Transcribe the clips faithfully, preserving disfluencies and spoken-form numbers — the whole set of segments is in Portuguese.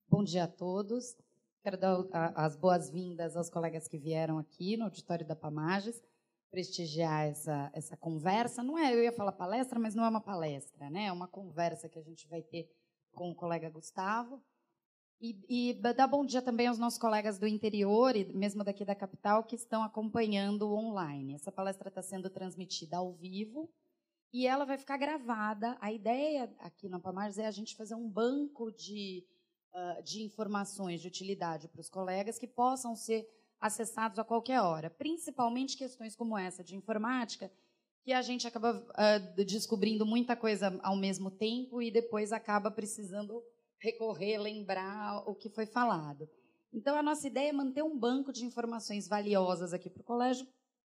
Bom dia a todos. Quero dar as boas-vindas aos colegas que vieram aqui no auditório da Pamages, prestigiar essa, essa conversa. Não é, eu ia falar palestra, mas não é uma palestra, né? É uma conversa que a gente vai ter com o colega Gustavo. E, e dar bom dia também aos nossos colegas do interior e mesmo daqui da capital que estão acompanhando online. Essa palestra está sendo transmitida ao vivo e ela vai ficar gravada. A ideia aqui na Pamages é a gente fazer um banco de, uh, de informações de utilidade para os colegas que possam ser acessados a qualquer hora, principalmente questões como essa de informática, que a gente acaba uh, descobrindo muita coisa ao mesmo tempo e depois acaba precisando recorrer, lembrar o que foi falado. Então, a nossa ideia é manter um banco de informações valiosas aqui para o colégio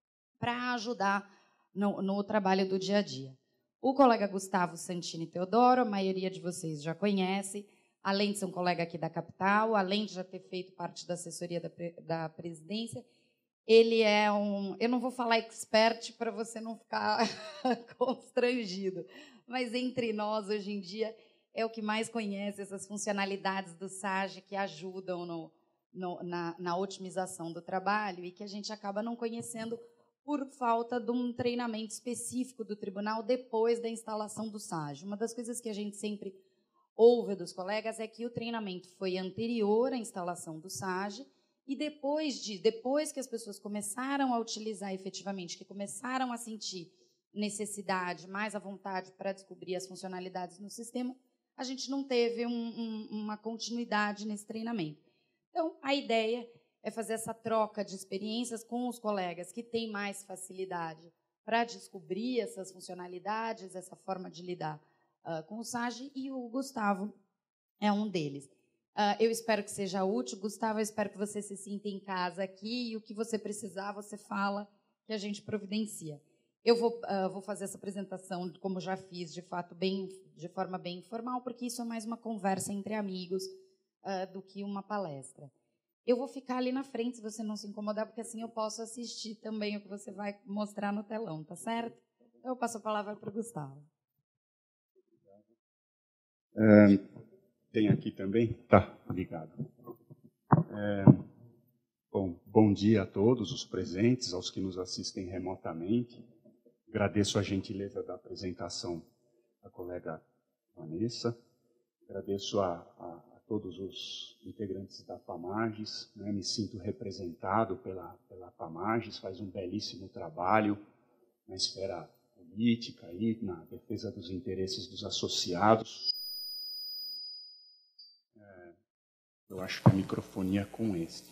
para ajudar no, no trabalho do dia a dia. O colega Gustavo Santini Teodoro, a maioria de vocês já conhece, além de ser um colega aqui da capital, além de já ter feito parte da assessoria da, da presidência, ele é um... Eu não vou falar expert para você não ficar constrangido, mas entre nós, hoje em dia, é o que mais conhece essas funcionalidades do SAGE que ajudam no, no, na, na otimização do trabalho e que a gente acaba não conhecendo por falta de um treinamento específico do tribunal depois da instalação do SAGE. Uma das coisas que a gente sempre ouve dos colegas é que o treinamento foi anterior à instalação do SAGE e depois, de, depois que as pessoas começaram a utilizar efetivamente, que começaram a sentir necessidade, mais à vontade para descobrir as funcionalidades no sistema, a gente não teve um, um, uma continuidade nesse treinamento. Então, a ideia é fazer essa troca de experiências com os colegas que têm mais facilidade para descobrir essas funcionalidades, essa forma de lidar uh, com o SAGE, e o Gustavo é um deles. Uh, eu espero que seja útil. Gustavo, eu espero que você se sinta em casa aqui e o que você precisar, você fala que a gente providencia. Eu vou, uh, vou fazer essa apresentação, como já fiz, de fato, bem, de forma bem informal, porque isso é mais uma conversa entre amigos uh, do que uma palestra. Eu vou ficar ali na frente, se você não se incomodar, porque assim eu posso assistir também o que você vai mostrar no telão, tá certo? Eu passo a palavra para o Gustavo. É, tem aqui também? Tá, obrigado. É, bom, bom dia a todos os presentes, aos que nos assistem remotamente. Agradeço a gentileza da apresentação da colega Vanessa. Agradeço a, a, a todos os integrantes da Pamages. Né? Me sinto representado pela, pela Pamages, faz um belíssimo trabalho na esfera política, aí, na defesa dos interesses dos associados. É, eu acho que a microfonia é com este.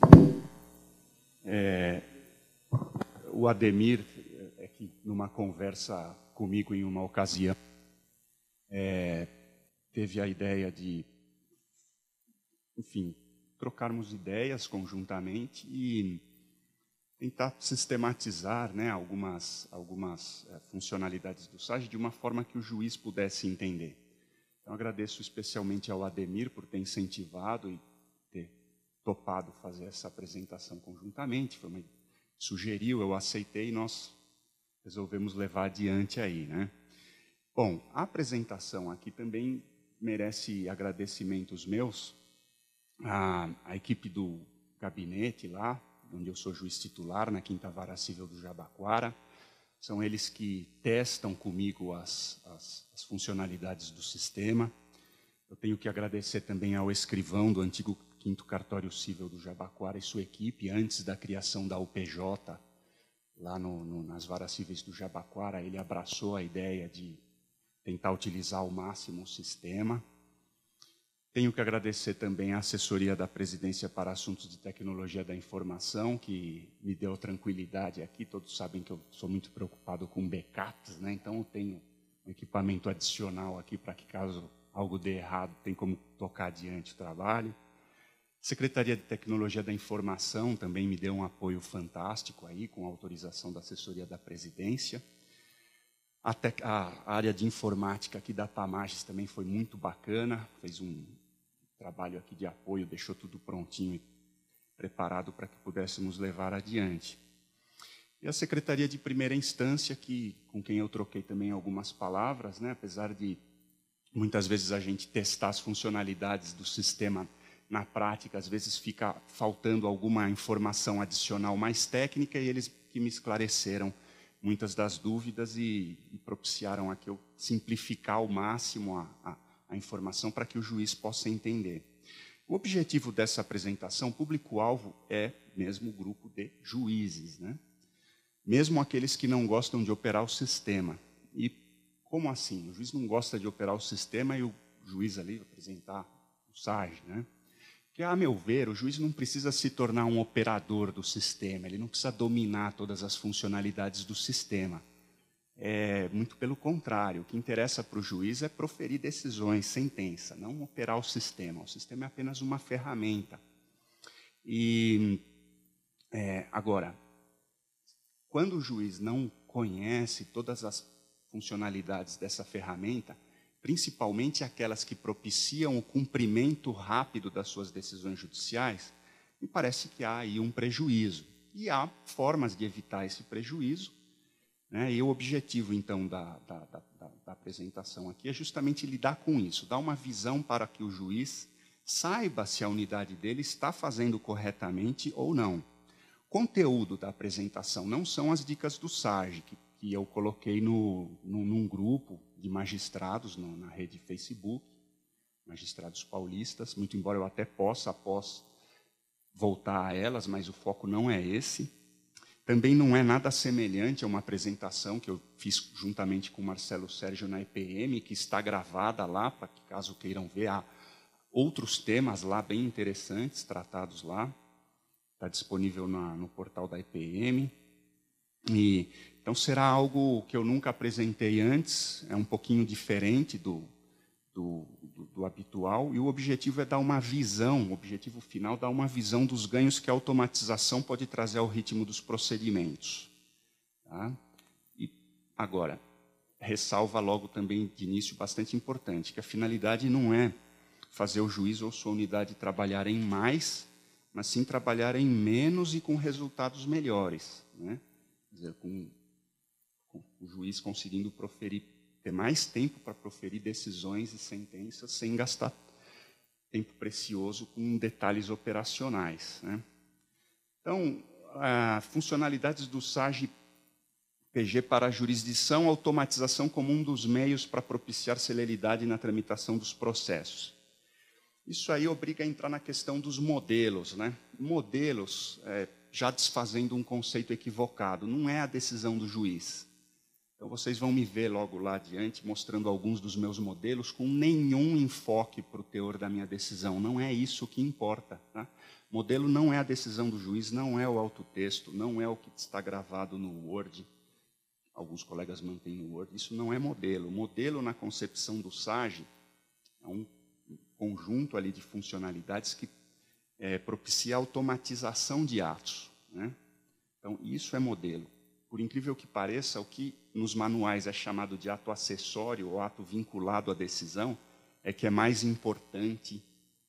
É, o Ademir, é que numa conversa comigo em uma ocasião, é, teve a ideia de, enfim, trocarmos ideias conjuntamente e tentar sistematizar, né, algumas, algumas é, funcionalidades do SAGE de uma forma que o juiz pudesse entender. Então, agradeço especialmente ao Ademir por ter incentivado e ter topado fazer essa apresentação conjuntamente. Foi uma, sugeriu, eu aceitei e nós resolvemos levar adiante aí, né? Bom, a apresentação aqui também merece agradecimentos meus à, à equipe do gabinete lá, onde eu sou juiz titular, na Quinta Vara Civil do Jabaquara. São eles que testam comigo as, as, as funcionalidades do sistema. Eu tenho que agradecer também ao escrivão do antigo Quinto Cartório Civil do Jabaquara e sua equipe, antes da criação da U P J, lá no, no, nas varas cíveis do Jabaquara, ele abraçou a ideia de tentar utilizar ao máximo o sistema. Tenho que agradecer também a assessoria da Presidência para Assuntos de Tecnologia da Informação, que me deu tranquilidade aqui. Todos sabem que eu sou muito preocupado com backups, né? Então eu tenho um equipamento adicional aqui para que, caso algo dê errado, tem como tocar adiante o trabalho. Secretaria de Tecnologia da Informação também me deu um apoio fantástico aí, com a autorização da assessoria da Presidência. A, tec... a área de informática aqui da Pamages também foi muito bacana, fez um trabalho aqui de apoio, deixou tudo prontinho e preparado para que pudéssemos levar adiante. E a Secretaria de Primeira Instância, que, com quem eu troquei também algumas palavras, né, apesar de muitas vezes a gente testar as funcionalidades do sistema na prática, às vezes fica faltando alguma informação adicional mais técnica, e eles que me esclareceram muitas das dúvidas e, e propiciaram a que eu simplificar ao máximo a, a, a informação para que o juiz possa entender. O objetivo dessa apresentação, público-alvo, é mesmo o grupo de juízes, né? Mesmo aqueles que não gostam de operar o sistema. E como assim? O juiz não gosta de operar o sistema e o juiz ali apresentar o S A G, né? Porque, a meu ver, o juiz não precisa se tornar um operador do sistema, ele não precisa dominar todas as funcionalidades do sistema. É, muito pelo contrário, o que interessa para o juiz é proferir decisões, sentença, não operar o sistema. O sistema é apenas uma ferramenta. E, é, agora, quando o juiz não conhece todas as funcionalidades dessa ferramenta, principalmente aquelas que propiciam o cumprimento rápido das suas decisões judiciais, me parece que há aí um prejuízo. E há formas de evitar esse prejuízo, né? E o objetivo, então, da, da, da, da apresentação aqui é justamente lidar com isso, dar uma visão para que o juiz saiba se a unidade dele está fazendo corretamente ou não. O conteúdo da apresentação não são as dicas do S A G, que, que eu coloquei no, no, num grupo de magistrados no, na rede Facebook, magistrados paulistas, muito embora eu até possa, após, voltar a elas, mas o foco não é esse. Também não é nada semelhante a uma apresentação que eu fiz juntamente com o Marcelo Sérgio na E P M, que está gravada lá, para que, caso queiram ver, há outros temas lá bem interessantes, tratados lá. Está disponível na, no portal da E P M. E, então, será algo que eu nunca apresentei antes, é um pouquinho diferente do, do, do, do habitual, e o objetivo é dar uma visão, o objetivo final é dar uma visão dos ganhos que a automatização pode trazer ao ritmo dos procedimentos. Tá? E, agora, ressalva logo também de início bastante importante, que a finalidade não é fazer o juiz ou sua unidade trabalharem mais, mas sim trabalharem menos e com resultados melhores, né? Quer dizer, com, com o juiz conseguindo proferir, ter mais tempo para proferir decisões e sentenças sem gastar tempo precioso com detalhes operacionais, né? Então, a, funcionalidades do S A G P G para a jurisdição, automatização como um dos meios para propiciar celeridade na tramitação dos processos. Isso aí obriga a entrar na questão dos modelos, né? Modelos, é, já desfazendo um conceito equivocado, não é a decisão do juiz. Então, vocês vão me ver logo lá adiante, mostrando alguns dos meus modelos, com nenhum enfoque para o teor da minha decisão. Não é isso que importa. Tá? Modelo não é a decisão do juiz, não é o autotexto, não é o que está gravado no Word. Alguns colegas mantêm no Word. Isso não é modelo. Modelo, na concepção do S A G, é um conjunto ali de funcionalidades que é, propicia a automatização de atos, né? Então, isso é modelo. Por incrível que pareça, o que nos manuais é chamado de ato acessório ou ato vinculado à decisão é que é mais importante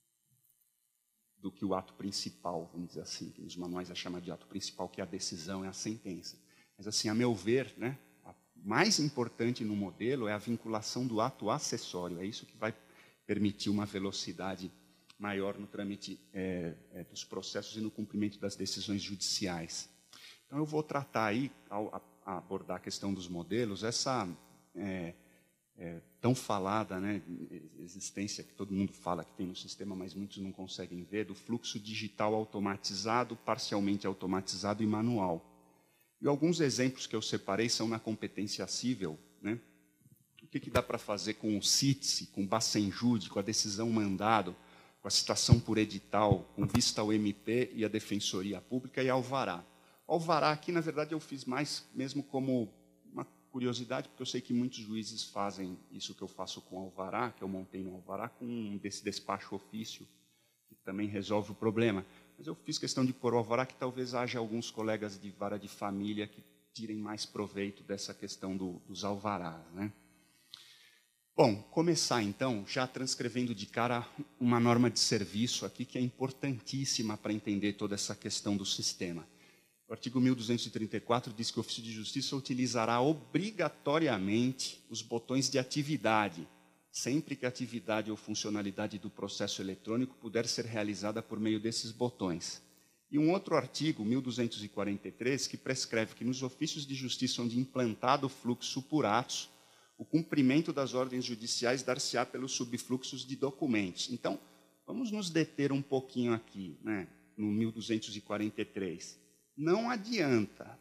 do que o ato principal, vamos dizer assim, que nos manuais é chamado de ato principal, que é a decisão, é a sentença. Mas, assim, a meu ver, né, a mais importante no modelo é a vinculação do ato acessório. É isso que vai permitir uma velocidade maior no trâmite é, é, dos processos e no cumprimento das decisões judiciais. Então, eu vou tratar aí, ao a, a abordar a questão dos modelos, essa é, é, tão falada, né, existência que todo mundo fala que tem no sistema, mas muitos não conseguem ver, do fluxo digital automatizado, parcialmente automatizado e manual. E alguns exemplos que eu separei são na competência cível, né? O que, que dá para fazer com o C I T S, com o Bacenjude, com a decisão mandado, com a citação por edital, com vista ao M P e a Defensoria Pública e alvará. O alvará aqui, na verdade, eu fiz mais mesmo como uma curiosidade, porque eu sei que muitos juízes fazem isso que eu faço com o alvará, que eu montei no alvará, com um desse despacho ofício, que também resolve o problema. Mas eu fiz questão de pôr o alvará, que talvez haja alguns colegas de vara de família que tirem mais proveito dessa questão do, dos alvarás, né? Bom, começar então, já transcrevendo de cara uma norma de serviço aqui que é importantíssima para entender toda essa questão do sistema. O artigo mil duzentos e trinta e quatro diz que o oficial de justiça utilizará obrigatoriamente os botões de atividade sempre que a atividade ou funcionalidade do processo eletrônico puder ser realizada por meio desses botões. E um outro artigo, mil duzentos e quarenta e três, que prescreve que nos ofícios de justiça onde implantado o fluxo por atos, o cumprimento das ordens judiciais dar-se-á pelos subfluxos de documentos. Então, vamos nos deter um pouquinho aqui, né, no mil duzentos e quarenta e três. Não adianta.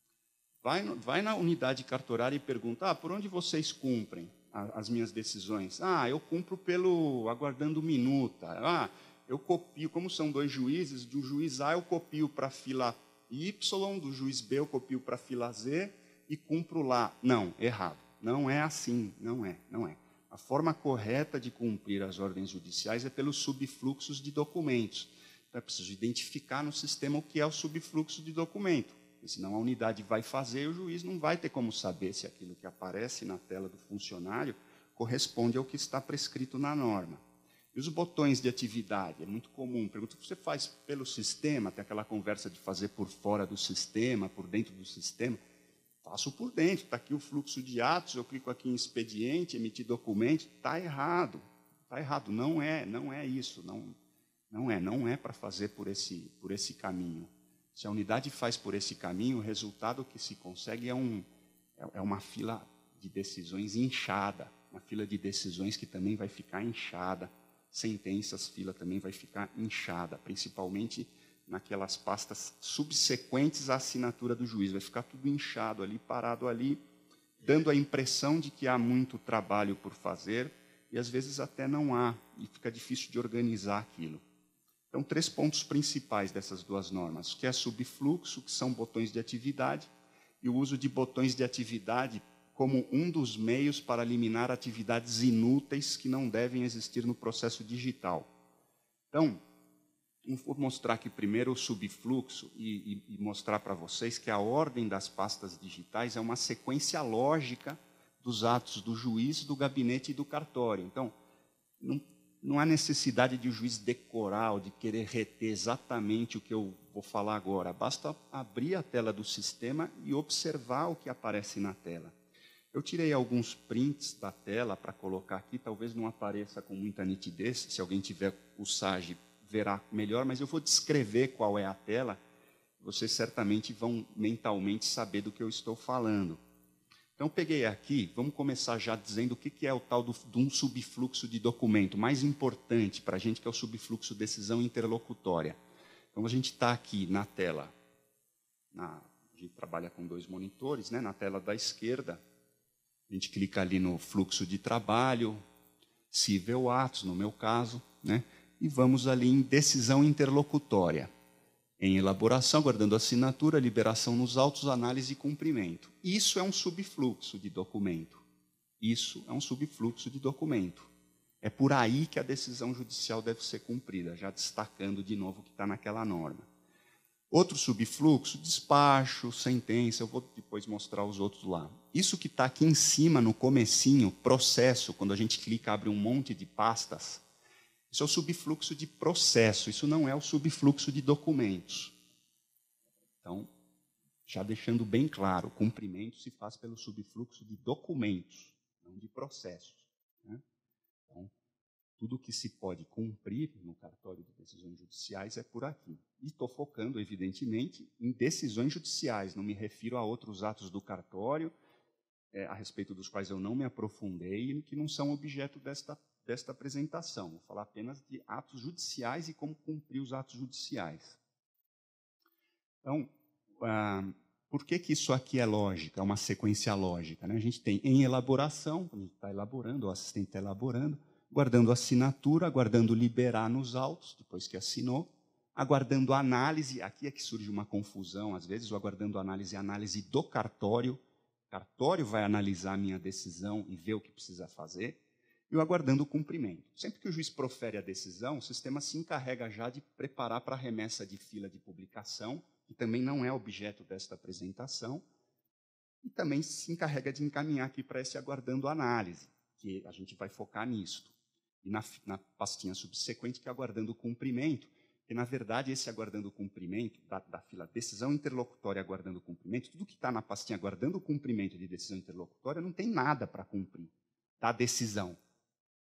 Vai, no, vai na unidade cartorária e pergunta, ah, por onde vocês cumprem a, as minhas decisões? Ah, eu cumpro pelo aguardando minuta. Ah, eu copio, como são dois juízes, do juiz A eu copio para a fila Y, do juiz B eu copio para a fila Z e cumpro lá. Não, errado. Não é assim, não é, não é. A forma correta de cumprir as ordens judiciais é pelos subfluxos de documentos. Então, é preciso identificar no sistema o que é o subfluxo de documento. Porque senão a unidade vai fazer e o juiz não vai ter como saber se aquilo que aparece na tela do funcionário corresponde ao que está prescrito na norma. E os botões de atividade, é muito comum. Pergunta, você faz pelo sistema? Tem aquela conversa de fazer por fora do sistema, por dentro do sistema. Faço por dentro, está aqui o fluxo de atos, eu clico aqui em expediente, emitir documento, está errado. Está errado, não é, não é isso, não, não é, não é para fazer por esse, por esse caminho. Se a unidade faz por esse caminho, o resultado que se consegue é, um, é uma fila de decisões inchada, uma fila de decisões que também vai ficar inchada, sentenças, fila também vai ficar inchada, principalmente naquelas pastas subsequentes à assinatura do juiz. Vai ficar tudo inchado ali, parado ali, dando a impressão de que há muito trabalho por fazer, e às vezes até não há, e fica difícil de organizar aquilo. Então, três pontos principais dessas duas normas, que é subfluxo, que são botões de atividade, e o uso de botões de atividade como um dos meios para eliminar atividades inúteis que não devem existir no processo digital. Então, vou mostrar aqui primeiro o subfluxo e, e, e mostrar para vocês que a ordem das pastas digitais é uma sequência lógica dos atos do juiz, do gabinete e do cartório. Então, não, não há necessidade de o juiz decorar ou de querer reter exatamente o que eu vou falar agora. Basta abrir a tela do sistema e observar o que aparece na tela. Eu tirei alguns prints da tela para colocar aqui, talvez não apareça com muita nitidez, se alguém tiver o S A G verá melhor, mas eu vou descrever qual é a tela, vocês certamente vão mentalmente saber do que eu estou falando. Então, eu peguei aqui, vamos começar já dizendo o que é o tal do, de um subfluxo de documento, mais importante para a gente, que é o subfluxo decisão interlocutória. Então, a gente está aqui na tela, na, a gente trabalha com dois monitores, né, na tela da esquerda, a gente clica ali no fluxo de trabalho, civil atos, no meu caso, né, e vamos ali em decisão interlocutória. Em elaboração, aguardando assinatura, liberação nos autos, análise e cumprimento. Isso é um subfluxo de documento. Isso é um subfluxo de documento. É por aí que a decisão judicial deve ser cumprida, já destacando de novo o que está naquela norma. Outro subfluxo, despacho, sentença, eu vou depois mostrar os outros lá. Isso que está aqui em cima, no comecinho, processo, quando a gente clica, abre um monte de pastas. Isso é o subfluxo de processo, isso não é o subfluxo de documentos. Então, já deixando bem claro, o cumprimento se faz pelo subfluxo de documentos, não de processos. Né? Então, tudo que se pode cumprir no cartório de decisões judiciais é por aqui. E estou focando, evidentemente, em decisões judiciais, não me refiro a outros atos do cartório, é, a respeito dos quais eu não me aprofundei e que não são objeto desta desta apresentação. Vou falar apenas de atos judiciais e como cumprir os atos judiciais. Então, ah, por que que isso aqui é lógica, é uma sequência lógica? Né? A gente tem em elaboração, quando a gente está elaborando, o assistente está elaborando, guardando assinatura, aguardando liberar nos autos, depois que assinou, aguardando análise, aqui é que surge uma confusão, às vezes, o aguardando análise é análise do cartório, o cartório vai analisar a minha decisão e ver o que precisa fazer, e o aguardando o cumprimento. Sempre que o juiz profere a decisão, o sistema se encarrega já de preparar para a remessa de fila de publicação, que também não é objeto desta apresentação, e também se encarrega de encaminhar aqui para esse aguardando análise, que a gente vai focar nisto. E na, na pastinha subsequente, que é aguardando o cumprimento, que, na verdade, esse aguardando o cumprimento, da, da fila decisão interlocutória aguardando o cumprimento, tudo que está na pastinha aguardando o cumprimento de decisão interlocutória não tem nada para cumprir da decisão.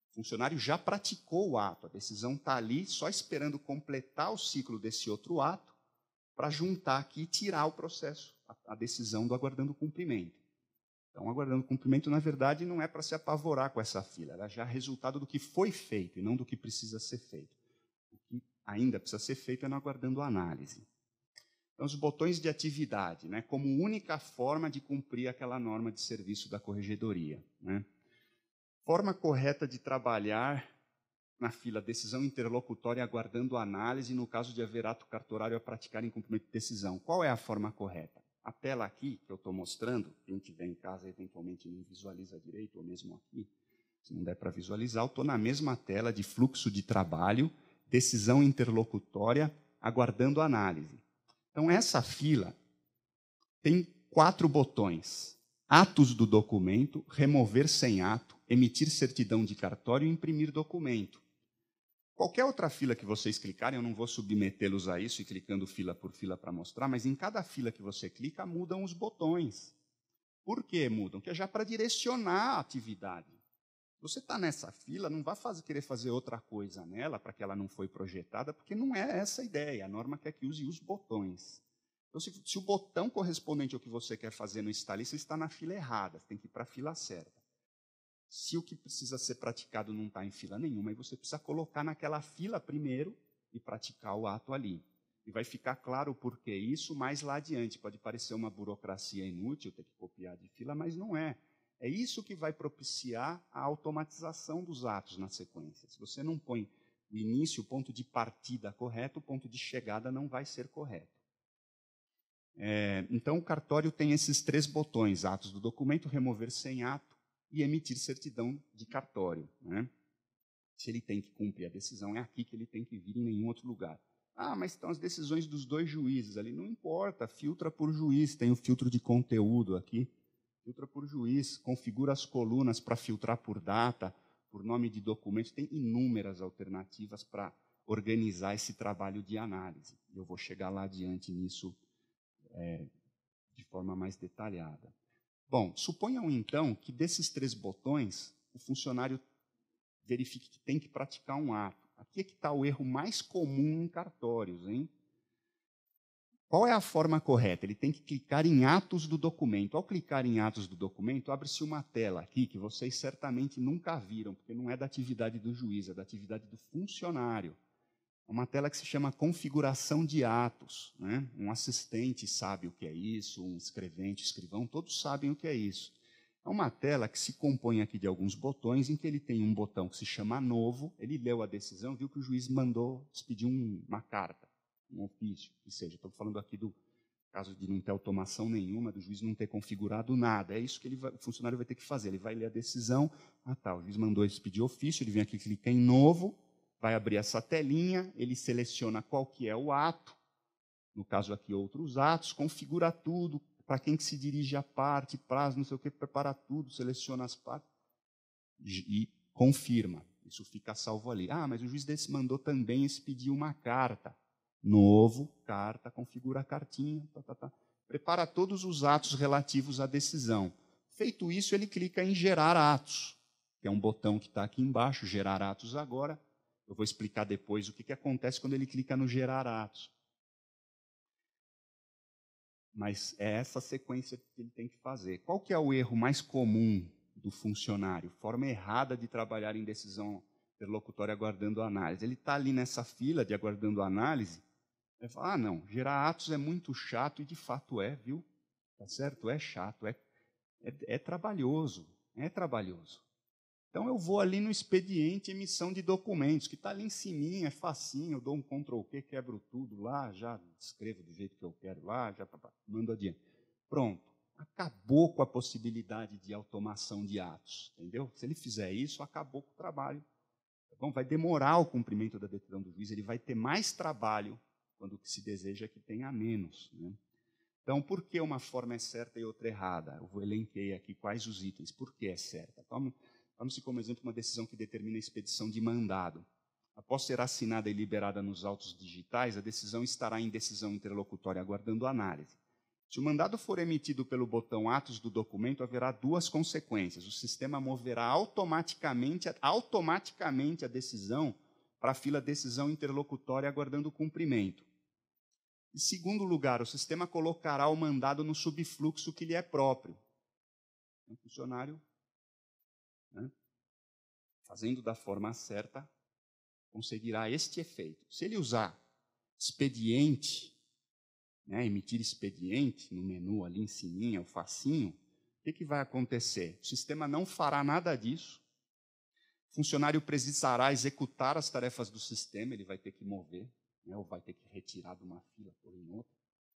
O funcionário já praticou o ato, a decisão está ali só esperando completar o ciclo desse outro ato para juntar aqui e tirar o processo, a, a decisão do aguardando cumprimento. Então, aguardando cumprimento, na verdade, não é para se apavorar com essa fila, ela já é resultado do que foi feito e não do que precisa ser feito. O que ainda precisa ser feito é no aguardando análise. Então, os botões de atividade, né, como única forma de cumprir aquela norma de serviço da corregedoria. Né? Forma correta de trabalhar na fila decisão interlocutória aguardando análise no caso de haver ato cartorário a praticar em cumprimento de decisão. Qual é a forma correta? A tela aqui, que eu estou mostrando, quem estiver em casa eventualmente não visualiza direito, ou mesmo aqui, se não der para visualizar, eu estou na mesma tela de fluxo de trabalho, decisão interlocutória aguardando análise. Então, essa fila tem quatro botões. Atos do documento, remover sem ato, emitir certidão de cartório e imprimir documento. Qualquer outra fila que vocês clicarem, eu não vou submetê-los a isso e clicando fila por fila para mostrar, mas em cada fila que você clica, mudam os botões. Por que mudam? Que é já para direcionar a atividade. Você está nessa fila, não vai fazer, querer fazer outra coisa nela, para que ela não foi projetada, porque não é essa a ideia. A norma quer que use os botões. Então, se, se o botão correspondente ao que você quer fazer não está ali, você está na fila errada, você tem que ir para a fila certa. Se o que precisa ser praticado não está em fila nenhuma, aí você precisa colocar naquela fila primeiro e praticar o ato ali. E vai ficar claro por que isso mais lá adiante. Pode parecer uma burocracia inútil, ter que copiar de fila, mas não é. É isso que vai propiciar a automatização dos atos na sequência. Se você não põe o início, o ponto de partida correto, o ponto de chegada não vai ser correto. É, então, o cartório tem esses três botões, atos do documento, remover sem ato e emitir certidão de cartório. Né? Se ele tem que cumprir a decisão, é aqui que ele tem que vir, em nenhum outro lugar. Ah, mas estão as decisões dos dois juízes ali. Não importa, filtra por juiz, tem o filtro de conteúdo aqui. Filtra por juiz, configura as colunas para filtrar por data, por nome de documento. Tem inúmeras alternativas para organizar esse trabalho de análise. Eu vou chegar lá adiante nisso é, de forma mais detalhada. Bom, suponham então que desses três botões, o funcionário verifique que tem que praticar um ato. Aqui é que está o erro mais comum em cartórios, hein? Qual é a forma correta? Ele tem que clicar em atos do documento. Ao clicar em atos do documento, abre-se uma tela aqui que vocês certamente nunca viram, porque não é da atividade do juiz, é da atividade do funcionário. É uma tela que se chama configuração de atos. Né? Um assistente sabe o que é isso, um escrevente, escrivão, todos sabem o que é isso. É uma tela que se compõe aqui de alguns botões, em que ele tem um botão que se chama novo, ele leu a decisão, viu que o juiz mandou expedir um, uma carta, um ofício, que seja. Estou falando aqui do caso de não ter automação nenhuma, do juiz não ter configurado nada. É isso que ele vai, o funcionário vai ter que fazer. Ele vai ler a decisão, ah tá, o juiz mandou expedir ofício, ele vem aqui, clica em novo, vai abrir essa telinha, ele seleciona qual que é o ato, no caso aqui outros atos, configura tudo, para quem que se dirige a parte, prazo, não sei o que, prepara tudo, seleciona as partes e confirma. Isso fica salvo ali. Ah, mas o juiz desse mandou também expedir uma carta. Novo, carta, configura a cartinha, tá, tá, tá. Prepara todos os atos relativos à decisão. Feito isso, ele clica em gerar atos, que é um botão que está aqui embaixo, gerar atos agora. Eu vou explicar depois o que, que acontece quando ele clica no gerar atos. Mas é essa sequência que ele tem que fazer. Qual que é o erro mais comum do funcionário? Forma errada de trabalhar em decisão interlocutória aguardando análise. Ele está ali nessa fila de aguardando análise, ele fala, ah, não, gerar atos é muito chato, e de fato é, viu? Tá certo? É chato, é, é, é trabalhoso, é trabalhoso. Então, eu vou ali no expediente emissão de documentos, que está ali em cima, é facinho, eu dou um control Q, quebro tudo lá, já escrevo do jeito que eu quero lá, já mando adiante. Pronto. Acabou com a possibilidade de automação de atos, entendeu? Se ele fizer isso, acabou com o trabalho. Bom, vai demorar o cumprimento da decisão do juiz, ele vai ter mais trabalho quando o que se deseja é que tenha menos. Né? Então, por que uma forma é certa e outra errada? Eu vou elenquei aqui quais os itens. Por que é certa? Tome Vamos-se como exemplo uma decisão que determina a expedição de mandado. Após ser assinada e liberada nos autos digitais, a decisão estará em decisão interlocutória aguardando análise. Se o mandado for emitido pelo botão Atos do documento, haverá duas consequências. O sistema moverá automaticamente, automaticamente a decisão para a fila decisão interlocutória aguardando o cumprimento. Em segundo lugar, o sistema colocará o mandado no subfluxo que lhe é próprio. O funcionário, né, fazendo da forma certa, conseguirá este efeito. Se ele usar expediente, né, emitir expediente no menu ali em cima, o facinho, o que, que vai acontecer? O sistema não fará nada disso. O funcionário precisará executar as tarefas do sistema, ele vai ter que mover, né, ou vai ter que retirar de uma fila por em outra.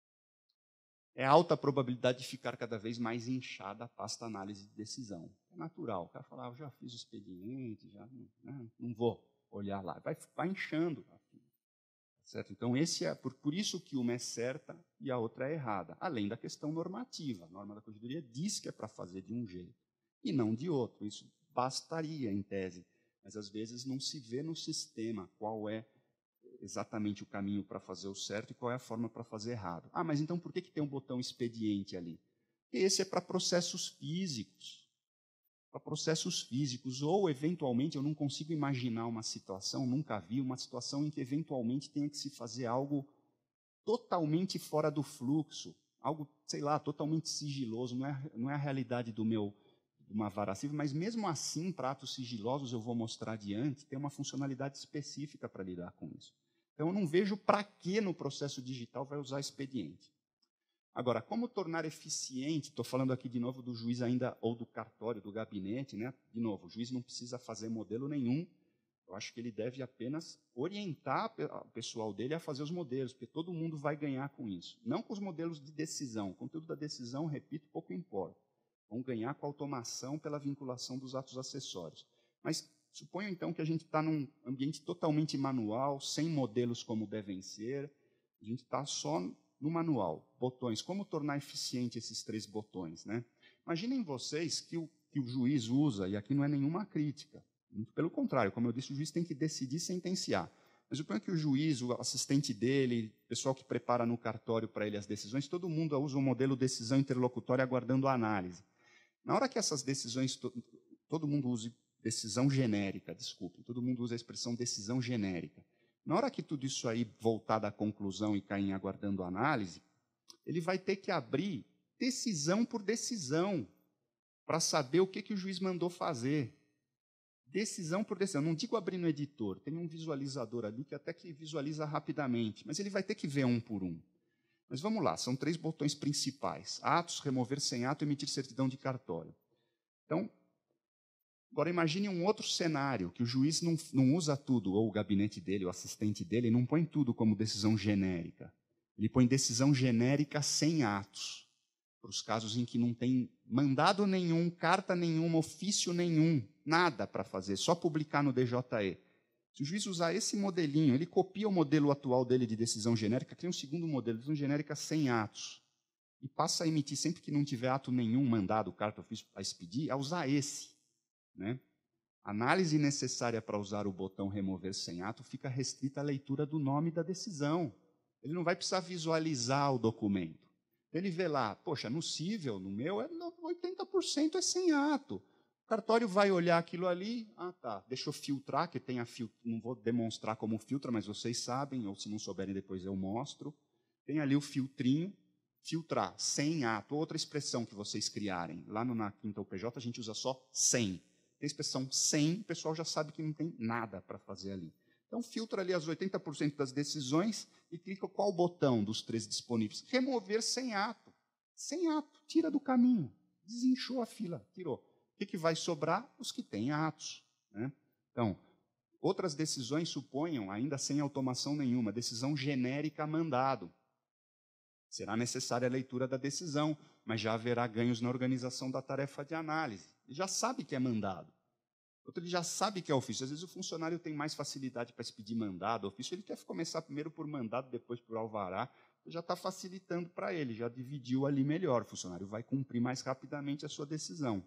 É alta a probabilidade de ficar cada vez mais inchada a pasta análise de decisão. É natural. O cara fala, ah, eu já fiz o expediente, já, né, não vou olhar lá. Vai, vai inchando a fila. Certo? Então, esse é, por, por isso que uma é certa e a outra é errada. Além da questão normativa. A norma da corregedoria diz que é para fazer de um jeito e não de outro. Isso bastaria, em tese. Mas, às vezes, não se vê no sistema qual é exatamente o caminho para fazer o certo e qual é a forma para fazer errado. Ah, mas então por que, que tem um botão expediente ali? Porque esse é para processos físicos. Para processos físicos, ou, eventualmente, eu não consigo imaginar uma situação, nunca vi, uma situação em que, eventualmente, tenha que se fazer algo totalmente fora do fluxo, algo, sei lá, totalmente sigiloso, não é, não é a realidade do meu, de uma vara civil, mas, mesmo assim, para atos sigilosos, eu vou mostrar adiante, tem uma funcionalidade específica para lidar com isso. Então, eu não vejo para que no processo digital vai usar expediente. Agora, como tornar eficiente, estou falando aqui de novo do juiz ainda, ou do cartório, do gabinete, né? De novo, o juiz não precisa fazer modelo nenhum, eu acho que ele deve apenas orientar o pessoal dele a fazer os modelos, porque todo mundo vai ganhar com isso. Não com os modelos de decisão, o conteúdo da decisão, repito, pouco importa. Vão ganhar com a automação pela vinculação dos atos acessórios. Mas suponho, então, que a gente está num ambiente totalmente manual, sem modelos como devem ser, a gente está só no manual, botões. Como tornar eficiente esses três botões? Né? Imaginem vocês que o, que o juiz usa, e aqui não é nenhuma crítica, muito pelo contrário, como eu disse, o juiz tem que decidir sentenciar. Mas suponho que o juiz, o assistente dele, o pessoal que prepara no cartório para ele as decisões, todo mundo usa o modelo decisão interlocutória aguardando a análise. Na hora que essas decisões, to, todo mundo usa decisão genérica, desculpe, todo mundo usa a expressão decisão genérica. Na hora que tudo isso aí voltar da conclusão e cair em aguardando análise, ele vai ter que abrir decisão por decisão para saber o que, que o juiz mandou fazer. Decisão por decisão. Não digo abrir no editor, tem um visualizador ali que até que visualiza rapidamente, mas ele vai ter que ver um por um. Mas vamos lá, são três botões principais. Atos, remover sem ato, emitir certidão de cartório. Então, agora imagine um outro cenário, que o juiz não, não usa tudo, ou o gabinete dele, o assistente dele, não põe tudo como decisão genérica. Ele põe decisão genérica sem atos, para os casos em que não tem mandado nenhum, carta nenhuma, ofício nenhum, nada para fazer, só publicar no D J E. Se o juiz usar esse modelinho, ele copia o modelo atual dele de decisão genérica, cria um segundo modelo, decisão genérica sem atos, e passa a emitir, sempre que não tiver ato nenhum, mandado, carta, ofício, a expedir, a usar esse. Né? A análise necessária para usar o botão remover sem ato fica restrita à leitura do nome da decisão. Ele não vai precisar visualizar o documento. Ele vê lá, poxa, no cível, no meu, oitenta por cento é sem ato. O cartório vai olhar aquilo ali, ah tá, deixa eu filtrar, que tem a filtro, não vou demonstrar como filtra, mas vocês sabem, ou se não souberem depois eu mostro. Tem ali o filtrinho, filtrar, sem ato, outra expressão que vocês criarem. Lá no, na quinta U P J a gente usa só sem. Tem a expressão sem, o pessoal já sabe que não tem nada para fazer ali. Então, filtra ali as oitenta por cento das decisões e clica qual botão dos três disponíveis. Remover sem ato. Sem ato, tira do caminho. Desinchou a fila, tirou. O que, que vai sobrar? Os que têm atos. Né? Então, outras decisões suponham, ainda sem automação nenhuma, decisão genérica mandado. Será necessária a leitura da decisão, mas já haverá ganhos na organização da tarefa de análise. Ele já sabe que é mandado. Outro, ele já sabe que é ofício. Às vezes o funcionário tem mais facilidade para expedir mandado, ofício. Ele quer começar primeiro por mandado, depois por alvará. Já está facilitando para ele, já dividiu ali melhor. O funcionário vai cumprir mais rapidamente a sua decisão.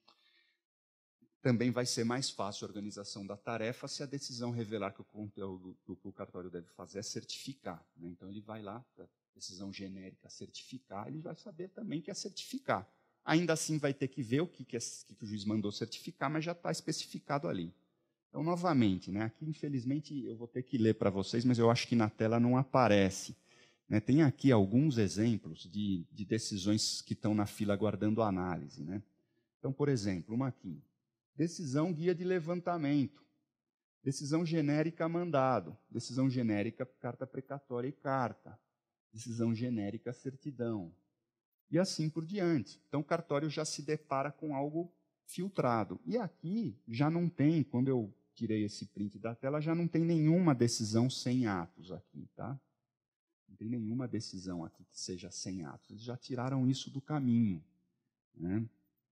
Também vai ser mais fácil a organização da tarefa se a decisão revelar que o conteúdo que o cartório deve fazer é certificar. Né? Então, ele vai lá, decisão genérica certificar, ele vai saber também que é certificar. Ainda assim vai ter que ver o que, que, é, que o juiz mandou certificar, mas já está especificado ali. Então, novamente, né, aqui, infelizmente, eu vou ter que ler para vocês, mas eu acho que na tela não aparece. Né? Tem aqui alguns exemplos de, de decisões que estão na fila aguardando análise. Né? Então, por exemplo, uma aqui. Decisão guia de levantamento. Decisão genérica mandado. Decisão genérica carta precatória e carta. Decisão genérica certidão. E assim por diante. Então, o cartório já se depara com algo filtrado. E aqui já não tem, quando eu tirei esse print da tela, já não tem nenhuma decisão sem atos aqui, tá? Não tem nenhuma decisão aqui que seja sem atos. Eles já tiraram isso do caminho. Né?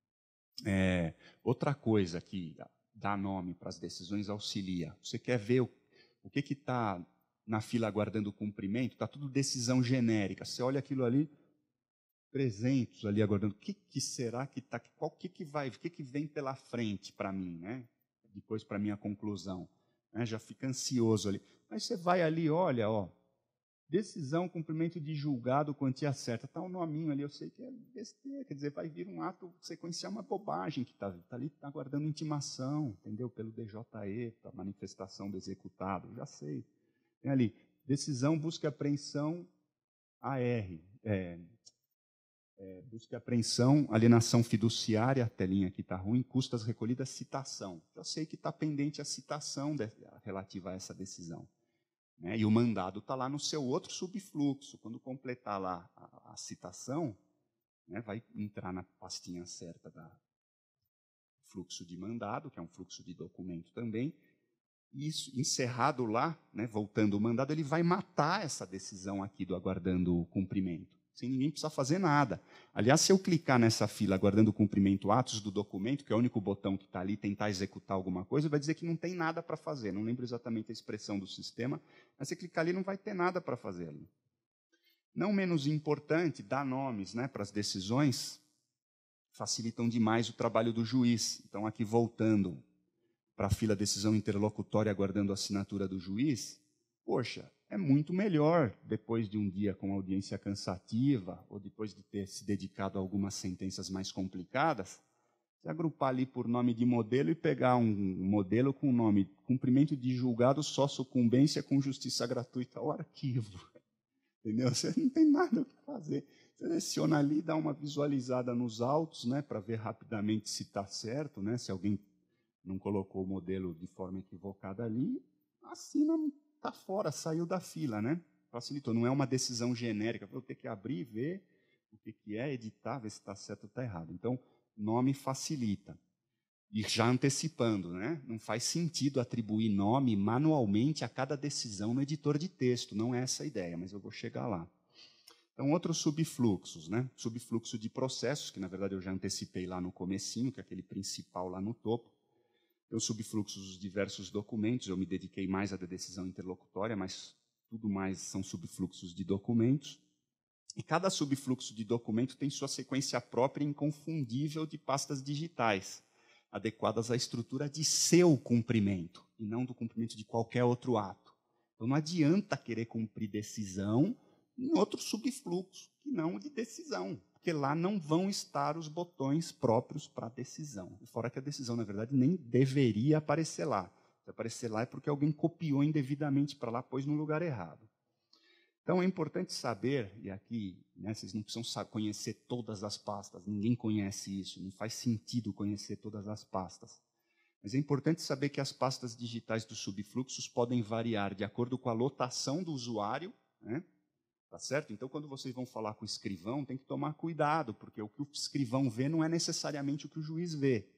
É, outra coisa que dá nome para as decisões auxilia. Você quer ver o, o que está na fila aguardando o cumprimento? Está tudo decisão genérica. Você olha aquilo ali, trezentos ali aguardando. O que, que será que está? Qual que, que vai? O que, que vem pela frente para mim, né? Depois para minha conclusão, né? Já fica ansioso ali. Mas você vai ali, olha, ó, decisão, cumprimento de julgado, quantia certa. Está um nominho ali, eu sei que é besteira, quer dizer, vai vir um ato sequencial, uma bobagem que está tá ali, está aguardando intimação, entendeu? Pelo D J E, a manifestação do executado, já sei. Tem ali, decisão, busca e apreensão, A R, é, é, busca e apreensão, alienação fiduciária, a telinha aqui está ruim, custas recolhidas, citação. Já sei que está pendente a citação de, relativa a essa decisão. Né? E o mandado está lá no seu outro subfluxo. Quando completar lá a, a citação, né, vai entrar na pastinha certa da fluxo de mandado, que é um fluxo de documento também. E isso, encerrado lá, né, voltando o mandado, ele vai matar essa decisão aqui do aguardando o cumprimento, sem ninguém precisar fazer nada. Aliás, se eu clicar nessa fila aguardando o cumprimento atos do documento, que é o único botão que está ali, tentar executar alguma coisa, vai dizer que não tem nada para fazer. Não lembro exatamente a expressão do sistema, mas se clicar ali não vai ter nada para fazer ali. Não menos importante, dar nomes, né, para as decisões facilitam demais o trabalho do juiz. Então, aqui voltando para a fila decisão interlocutória aguardando a assinatura do juiz, poxa, é muito melhor, depois de um dia com audiência cansativa, ou depois de ter se dedicado a algumas sentenças mais complicadas, se agrupar ali por nome de modelo e pegar um modelo com o nome cumprimento de julgado só sucumbência com justiça gratuita ao arquivo. Entendeu? Você não tem nada o que fazer. Seleciona ali, dá uma visualizada nos autos, né, para ver rapidamente se está certo, né, se alguém não colocou o modelo de forma equivocada ali, assina, está fora, saiu da fila, né? Facilitou. Não é uma decisão genérica, vou ter que abrir e ver o que, que é, editar, ver se está certo ou está errado. Então, nome facilita. E já antecipando, né? Não faz sentido atribuir nome manualmente a cada decisão no editor de texto, não é essa a ideia, mas eu vou chegar lá. Então, outros subfluxos, né? Subfluxo de processos, que na verdade eu já antecipei lá no comecinho, que é aquele principal lá no topo. Tem os subfluxos dos diversos documentos, eu me dediquei mais à decisão interlocutória, mas tudo mais são subfluxos de documentos. E cada subfluxo de documento tem sua sequência própria e inconfundível de pastas digitais, adequadas à estrutura de seu cumprimento, e não do cumprimento de qualquer outro ato. Então, não adianta querer cumprir decisão em outro subfluxo, que não o de decisão, porque lá não vão estar os botões próprios para a decisão. Fora que a decisão, na verdade, nem deveria aparecer lá. Se aparecer lá é porque alguém copiou indevidamente para lá, pôs no lugar errado. Então, é importante saber, e aqui, né, vocês não precisam conhecer todas as pastas, ninguém conhece isso, não faz sentido conhecer todas as pastas. Mas é importante saber que as pastas digitais dos subfluxos podem variar de acordo com a lotação do usuário, né? Tá certo? Então, quando vocês vão falar com o escrivão, tem que tomar cuidado, porque o que o escrivão vê não é necessariamente o que o juiz vê.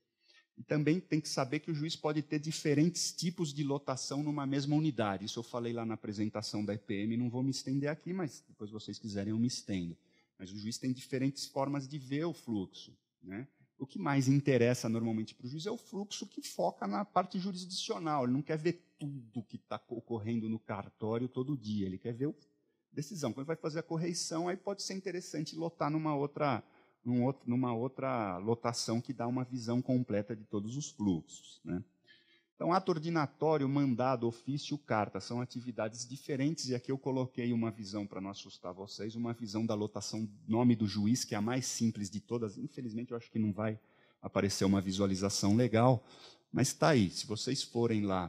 E também tem que saber que o juiz pode ter diferentes tipos de lotação numa mesma unidade. Isso eu falei lá na apresentação da E P M, não vou me estender aqui, mas depois vocês quiserem eu me estendo. Mas o juiz tem diferentes formas de ver o fluxo, né? O que mais interessa normalmente para o juiz é o fluxo que foca na parte jurisdicional. Ele não quer ver tudo que está ocorrendo no cartório todo dia, ele quer ver o decisão. Quando vai fazer a correição, aí pode ser interessante lotar numa outra, num outro, numa outra lotação que dá uma visão completa de todos os fluxos, né? Então, ato ordinatório, mandado, ofício, carta, são atividades diferentes, e aqui eu coloquei uma visão, para não assustar vocês, uma visão da lotação nome do juiz, que é a mais simples de todas. Infelizmente, eu acho que não vai aparecer uma visualização legal, mas está aí. Se vocês forem lá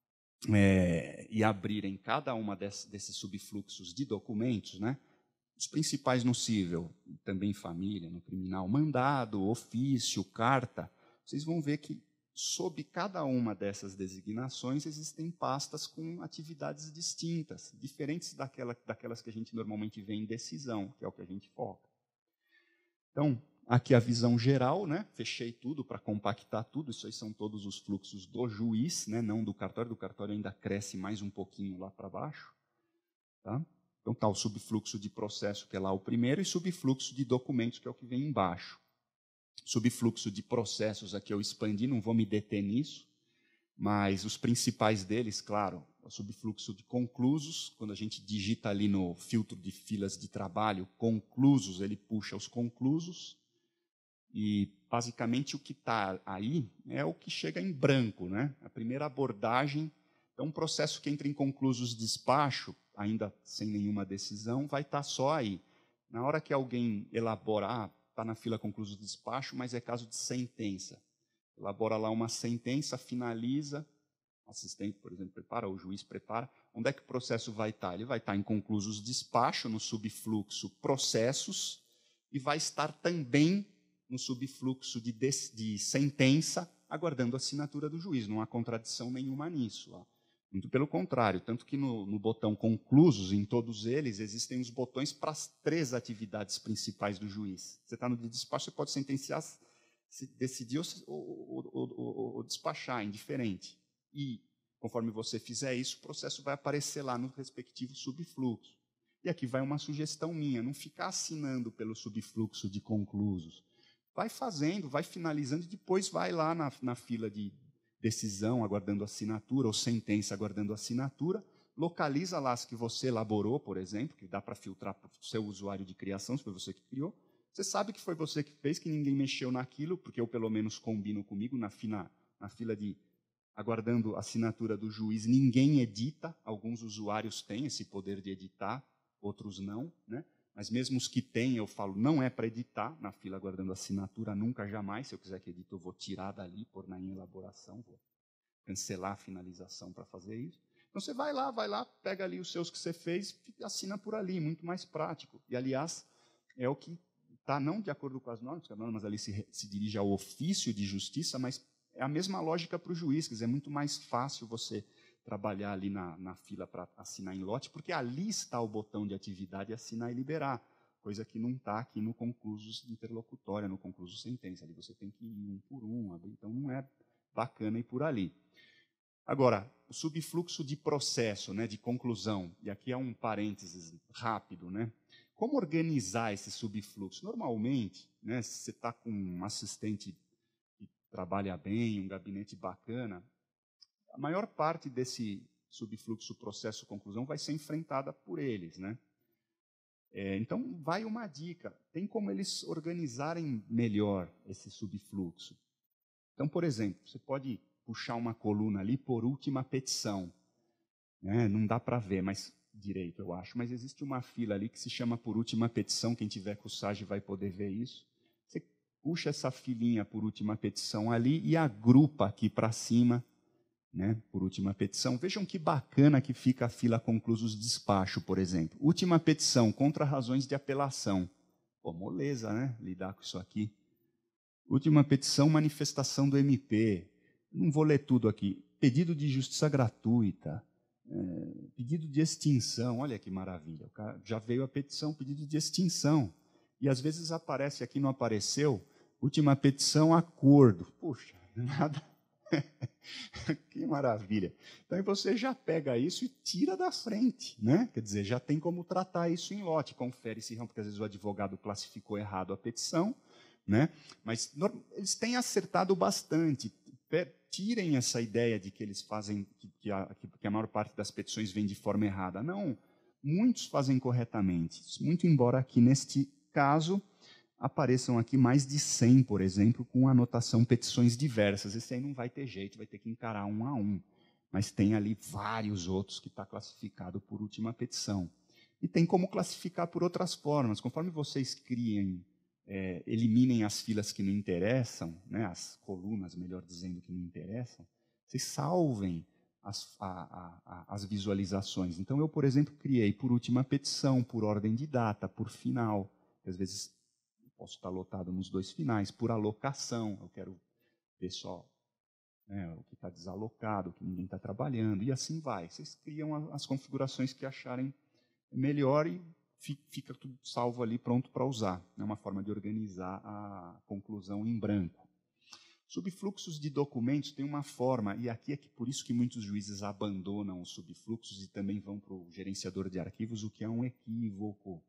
é, e abrirem cada uma desse, desses subfluxos de documentos, né, os principais no cível, também família, no criminal, mandado, ofício, carta, vocês vão ver que sob cada uma dessas designações existem pastas com atividades distintas, diferentes daquela, daquelas que a gente normalmente vê em decisão, que é o que a gente foca. Então, aqui a visão geral, né? Fechei tudo para compactar tudo, isso aí são todos os fluxos do juiz, né? Não do cartório, do cartório ainda cresce mais um pouquinho lá para baixo. Tá? Então está o subfluxo de processo, que é lá o primeiro, e subfluxo de documentos, que é o que vem embaixo. Subfluxo de processos, aqui eu expandi, não vou me deter nisso, mas os principais deles, claro, o subfluxo de conclusos, quando a gente digita ali no filtro de filas de trabalho, conclusos, ele puxa os conclusos, e basicamente o que está aí é o que chega em branco, né? A primeira abordagem, então um processo que entra em conclusos de despacho, ainda sem nenhuma decisão, vai estar só aí. Na hora que alguém elaborar, está na fila conclusos de despacho, mas é caso de sentença. Elabora lá uma sentença, finaliza, o assistente, por exemplo, prepara, ou o juiz prepara. Onde é que o processo vai estar? Ele vai estar em conclusos de despacho, no subfluxo processos, e vai estar também no subfluxo de, de, de sentença, aguardando a assinatura do juiz. Não há contradição nenhuma nisso. Ó. Muito pelo contrário, tanto que no, no botão conclusos, em todos eles, existem os botões para as três atividades principais do juiz. Você está no de despacho, você pode sentenciar, se decidir ou, ou, ou, ou, ou despachar, indiferente. E, conforme você fizer isso, o processo vai aparecer lá no respectivo subfluxo. E aqui vai uma sugestão minha, não ficar assinando pelo subfluxo de conclusos. Vai fazendo, vai finalizando, e depois vai lá na, na fila de decisão, aguardando assinatura, ou sentença, aguardando assinatura, localiza lá as que você elaborou, por exemplo, que dá para filtrar para o seu usuário de criação, se foi você que criou. Você sabe que foi você que fez, que ninguém mexeu naquilo, porque eu, pelo menos, combino comigo, na, fina, na fila de aguardando assinatura do juiz, ninguém edita, alguns usuários têm esse poder de editar, outros não, né? Mas mesmo os que têm, eu falo, não é para editar, na fila aguardando assinatura, nunca, jamais. Se eu quiser que edite, eu vou tirar dali, pôr na elaboração, vou cancelar a finalização para fazer isso. Então, você vai lá, vai lá, pega ali os seus que você fez e assina por ali, muito mais prático. E, aliás, é o que está, não de acordo com as normas, porque as normas ali se, se dirige ao ofício de justiça, mas é a mesma lógica para o juiz, quer dizer, é muito mais fácil você trabalhar ali na, na fila para assinar em lote, porque ali está o botão de atividade assinar e liberar, coisa que não está aqui no conclusos de interlocutória, no concluso sentença. Ali você tem que ir um por um, então não é bacana ir por ali. Agora, o subfluxo de processo, né, de conclusão, e aqui é um parênteses rápido, né? Como organizar esse subfluxo? Normalmente, né, se você está com um assistente que trabalha bem, um gabinete bacana, a maior parte desse subfluxo processo-conclusão vai ser enfrentada por eles, né? É, então, vai uma dica. Tem como eles organizarem melhor esse subfluxo. Então, por exemplo, você pode puxar uma coluna ali por última petição. Né? Não dá para ver mas direito, eu acho, mas existe uma fila ali que se chama por última petição. Quem tiver com o S A G vai poder ver isso. Você puxa essa filinha por última petição ali e agrupa aqui para cima, né, por última petição. Vejam que bacana que fica a fila conclusos de despacho, por exemplo. Última petição, contra razões de apelação. Pô, moleza, né, lidar com isso aqui. Última petição, manifestação do M P. Não vou ler tudo aqui. Pedido de justiça gratuita. É, pedido de extinção. Olha que maravilha. O cara já veio a petição, pedido de extinção. E às vezes aparece aqui, não apareceu, última petição, acordo. Puxa, nada... Que maravilha. Então, aí você já pega isso e tira da frente, né? Quer dizer, já tem como tratar isso em lote, confere se, porque às vezes o advogado classificou errado a petição, né? Mas eles têm acertado bastante. Tirem essa ideia de que eles fazem, que a, que a maior parte das petições vem de forma errada. Não, muitos fazem corretamente. Muito embora aqui, neste caso, apareçam aqui mais de cem, por exemplo, com anotação petições diversas. Esse aí não vai ter jeito, vai ter que encarar um a um. Mas tem ali vários outros que está classificado por última petição. E tem como classificar por outras formas. Conforme vocês criem, é, eliminem as filas que não interessam, né, as colunas, melhor dizendo, que não interessam, vocês salvem as, a, a, a, as visualizações. Então, eu, por exemplo, criei por última petição, por ordem de data, por final. Às vezes, eu posso estar lotado nos dois finais, por alocação. Eu quero ver só, né, o que está desalocado, o que ninguém está trabalhando, e assim vai. Vocês criam as configurações que acharem melhor e fica tudo salvo ali, pronto para usar. É uma forma de organizar a conclusão em branco. Subfluxos de documentos tem uma forma, e aqui é que por isso que muitos juízes abandonam os subfluxos e também vão para o gerenciador de arquivos, o que é um equívoco.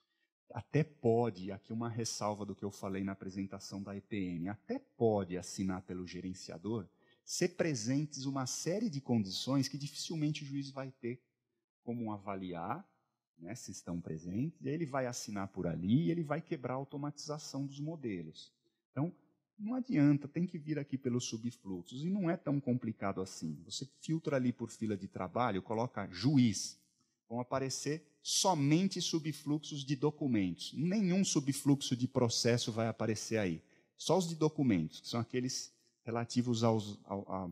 Até pode, aqui uma ressalva do que eu falei na apresentação da E P M, até pode assinar pelo gerenciador ser presentes uma série de condições que dificilmente o juiz vai ter como avaliar, né, se estão presentes, e aí ele vai assinar por ali e ele vai quebrar a automatização dos modelos. Então, não adianta, tem que vir aqui pelos subfluxos, e não é tão complicado assim. Você filtra ali por fila de trabalho, coloca juiz, vão aparecer somente subfluxos de documentos. Nenhum subfluxo de processo vai aparecer aí. Só os de documentos, que são aqueles relativos aos, ao, a,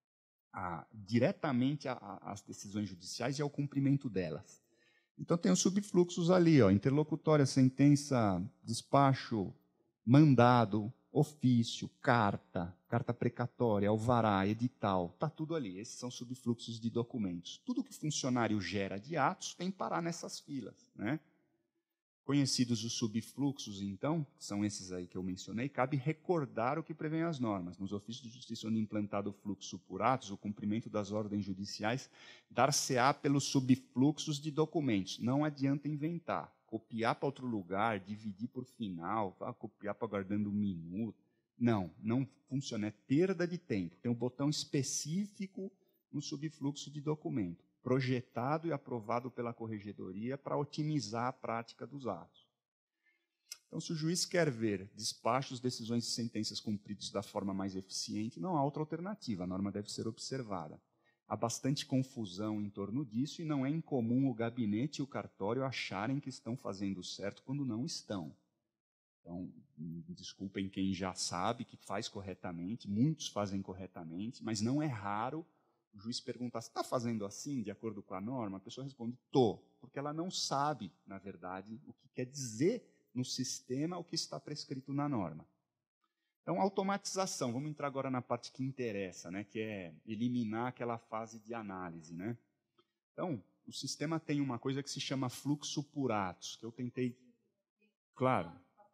a, diretamente às decisões judiciais e ao cumprimento delas. Então, tem os subfluxos ali, ó, interlocutória, sentença, despacho, mandado, ofício, carta, carta precatória, alvará, edital, está tudo ali. Esses são subfluxos de documentos. Tudo que o funcionário gera de atos tem que parar nessas filas, né? Conhecidos os subfluxos, então, que são esses aí que eu mencionei, cabe recordar o que prevêem as normas. Nos ofícios de justiça onde implantado o fluxo por atos, o cumprimento das ordens judiciais, dar-se-á pelos subfluxos de documentos. Não adianta inventar. Copiar para outro lugar, dividir por final, tá? Copiar para guardando um minuto. Não, não funciona. É perda de tempo. Tem um botão específico no subfluxo de documento, projetado e aprovado pela corregedoria para otimizar a prática dos atos. Então, se o juiz quer ver despachos, decisões e sentenças cumpridos da forma mais eficiente, não há outra alternativa, a norma deve ser observada. Há bastante confusão em torno disso e não é incomum o gabinete e o cartório acharem que estão fazendo certo quando não estão. Então, desculpem quem já sabe que faz corretamente, muitos fazem corretamente, mas não é raro o juiz perguntar, você está fazendo assim, de acordo com a norma? A pessoa responde, estou, porque ela não sabe, na verdade, o que quer dizer no sistema o que está prescrito na norma. Então, automatização, vamos entrar agora na parte que interessa, né, que é eliminar aquela fase de análise, né? Então, o sistema tem uma coisa que se chama fluxo por atos, que eu tentei... Claro.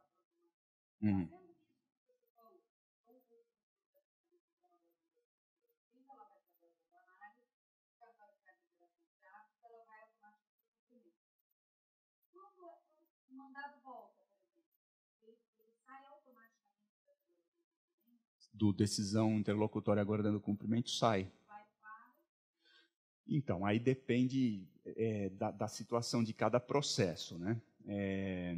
Hum. O mandado volta, por exemplo, ele, ele sai automaticamente do decisão interlocutória aguardando cumprimento, sai. Vai para... Então, aí depende é, da, da situação de cada processo, né? É,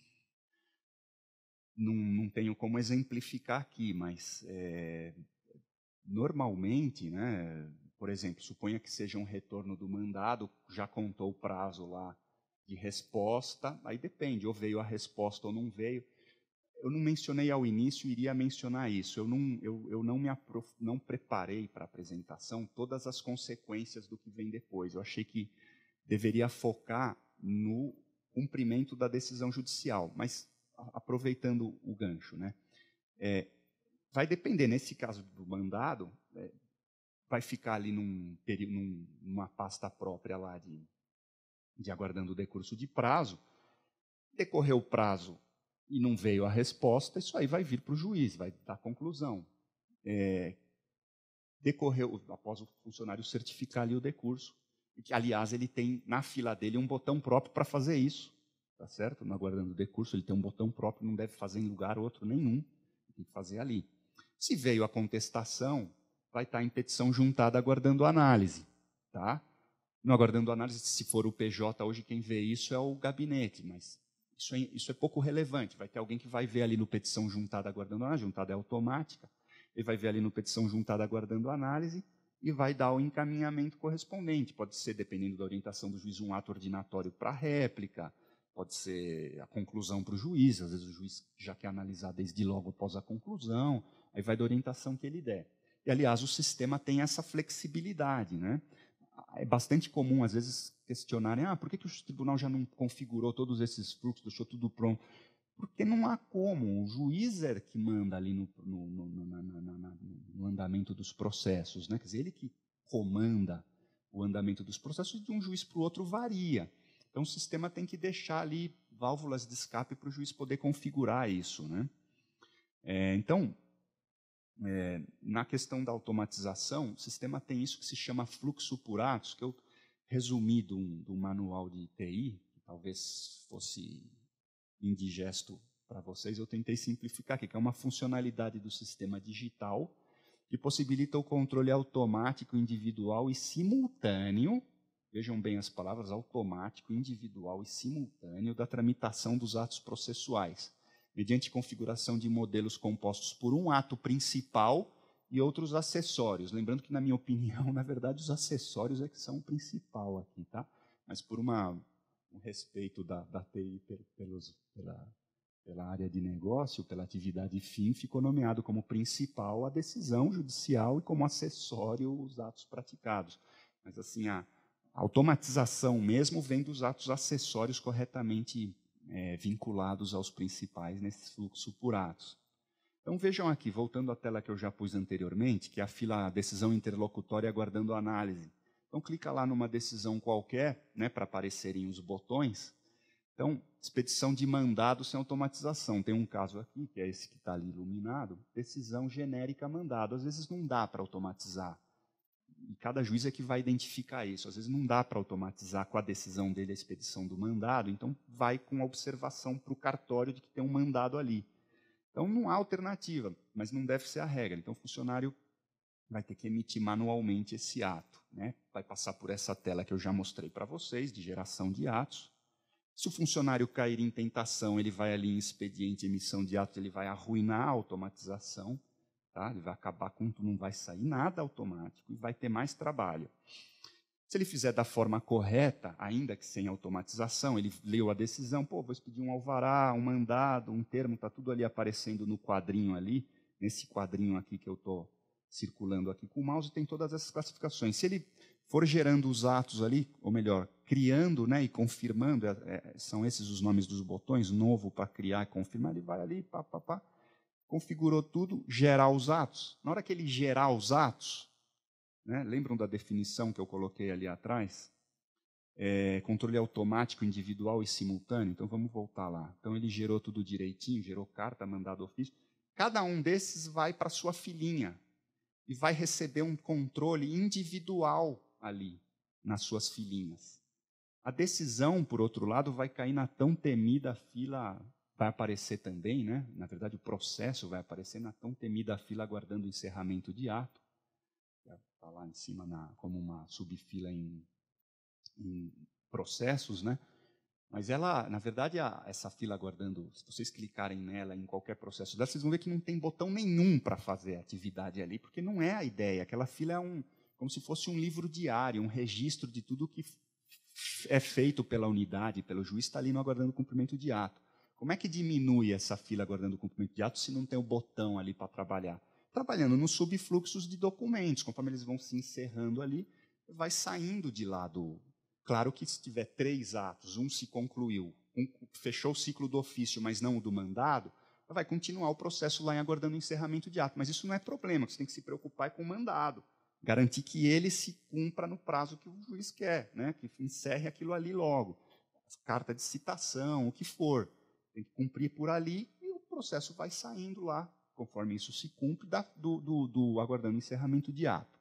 não, não tenho como exemplificar aqui, mas é, normalmente, né, por exemplo, suponha que seja um retorno do mandado, já contou o prazo lá de resposta, aí depende, ou veio a resposta ou não veio. Eu não mencionei ao início, iria mencionar isso. Eu não, eu, eu não me aprof... não preparei para a apresentação todas as consequências do que vem depois. Eu achei que deveria focar no cumprimento da decisão judicial, mas aproveitando o gancho, né? É, vai depender, nesse caso do mandado, é, vai ficar ali num, num, numa pasta própria lá de, de aguardando o decurso de prazo. Decorreu o prazo e não veio a resposta, isso aí vai vir para o juiz, vai dar conclusão. É, decorreu, após o funcionário certificar ali o decurso, que, aliás, ele tem na fila dele um botão próprio para fazer isso, tá certo? No aguardando o decurso, ele tem um botão próprio, não deve fazer em lugar outro nenhum, tem que fazer ali. Se veio a contestação, vai estar em petição juntada aguardando análise, tá? No aguardando análise, se for o P J, hoje quem vê isso é o gabinete, mas Isso é, isso é pouco relevante. Vai ter alguém que vai ver ali no petição juntada aguardando análise, juntada é automática, ele vai ver ali no petição juntada aguardando análise e vai dar o encaminhamento correspondente. Pode ser, dependendo da orientação do juiz, um ato ordinatório para réplica, pode ser a conclusão para o juiz, às vezes o juiz já quer analisar desde logo após a conclusão, aí vai da orientação que ele der. E, aliás, o sistema tem essa flexibilidade, né? É bastante comum, às vezes, questionarem, ah, por que, que o tribunal já não configurou todos esses fluxos, deixou tudo pronto? Porque não há como, o juiz é que manda ali no, no, no, na, na, na, no andamento dos processos, né? Quer dizer, ele que comanda o andamento dos processos, de um juiz para o outro varia. Então, o sistema tem que deixar ali válvulas de escape para o juiz poder configurar isso, né? É, então, é, na questão da automatização, o sistema tem isso que se chama fluxo por atos, que eu resumi de um, de um manual de T I, que talvez fosse indigesto para vocês, eu tentei simplificar aqui, que é uma funcionalidade do sistema digital que possibilita o controle automático, individual e simultâneo, vejam bem as palavras, automático, individual e simultâneo da tramitação dos atos processuais, mediante configuração de modelos compostos por um ato principal e outros acessórios. Lembrando que, na minha opinião, na verdade, os acessórios é que são o principal aqui, tá? Mas por uma, um respeito da, da T I pelos, pela, pela área de negócio, pela atividade fim, ficou nomeado como principal a decisão judicial e como acessório os atos praticados. Mas, assim, a A automatização mesmo vem dos atos acessórios corretamente é, vinculados aos principais nesse fluxo por atos. Então vejam aqui, voltando à tela que eu já pus anteriormente, que é a fila a decisão interlocutória aguardando análise. Então clica lá numa decisão qualquer, né, para aparecerem os botões. Então, expedição de mandado sem automatização. Tem um caso aqui, que é esse que está ali iluminado, decisão genérica mandado. Às vezes não dá para automatizar. E cada juiz é que vai identificar isso. Às vezes não dá para automatizar com a decisão dele a expedição do mandado, então vai com a observação para o cartório de que tem um mandado ali. Então não há alternativa, mas não deve ser a regra. Então o funcionário vai ter que emitir manualmente esse ato, né? Vai passar por essa tela que eu já mostrei para vocês, de geração de atos. Se o funcionário cair em tentação, ele vai ali em expediente, emissão de atos, ele vai arruinar a automatização. Tá? Ele vai acabar com tudo, não vai sair nada automático e vai ter mais trabalho. Se ele fizer da forma correta, ainda que sem automatização, ele leu a decisão, pô, vou expedir um alvará, um mandado, um termo, está tudo ali aparecendo no quadrinho ali, nesse quadrinho aqui que eu estou circulando aqui com o mouse, tem todas essas classificações. Se ele for gerando os atos ali, ou melhor, criando, né, e confirmando, é, é, são esses os nomes dos botões, novo para criar e confirmar, ele vai ali, pá, pá, pá, configurou tudo, gerar os atos. Na hora que ele gerar os atos, né, lembram da definição que eu coloquei ali atrás? É, controle automático, individual e simultâneo. Então, vamos voltar lá. Então, ele gerou tudo direitinho, gerou carta, mandado ofício. Cada um desses vai para a sua filinha e vai receber um controle individual ali, nas suas filinhas. A decisão, por outro lado, vai cair na tão temida fila... Vai aparecer também, né? Na verdade, o processo vai aparecer na tão temida fila aguardando o encerramento de ato. Está lá em cima na, como uma subfila em, em processos, né? Mas ela, na verdade, a, essa fila aguardando, se vocês clicarem nela em qualquer processo dela, vocês vão ver que não tem botão nenhum para fazer atividade ali, porque não é a ideia. Aquela fila é um, como se fosse um livro diário, um registro de tudo que é feito pela unidade, pelo juiz, está ali no aguardando o cumprimento de ato. Como é que diminui essa fila aguardando o cumprimento de ato se não tem o botão ali para trabalhar? Trabalhando nos subfluxos de documentos, conforme eles vão se encerrando ali, vai saindo de lá do... Claro que se tiver três atos, um se concluiu, um fechou o ciclo do ofício, mas não o do mandado, vai continuar o processo lá em aguardando o encerramento de ato. Mas isso não é problema, o que você tem que se preocupar é com o mandado. Garantir que ele se cumpra no prazo que o juiz quer, né? Que encerre aquilo ali logo. Carta de citação, o que for. Tem que cumprir por ali e o processo vai saindo lá, conforme isso se cumpre, da, do, do, do aguardando o encerramento de ato.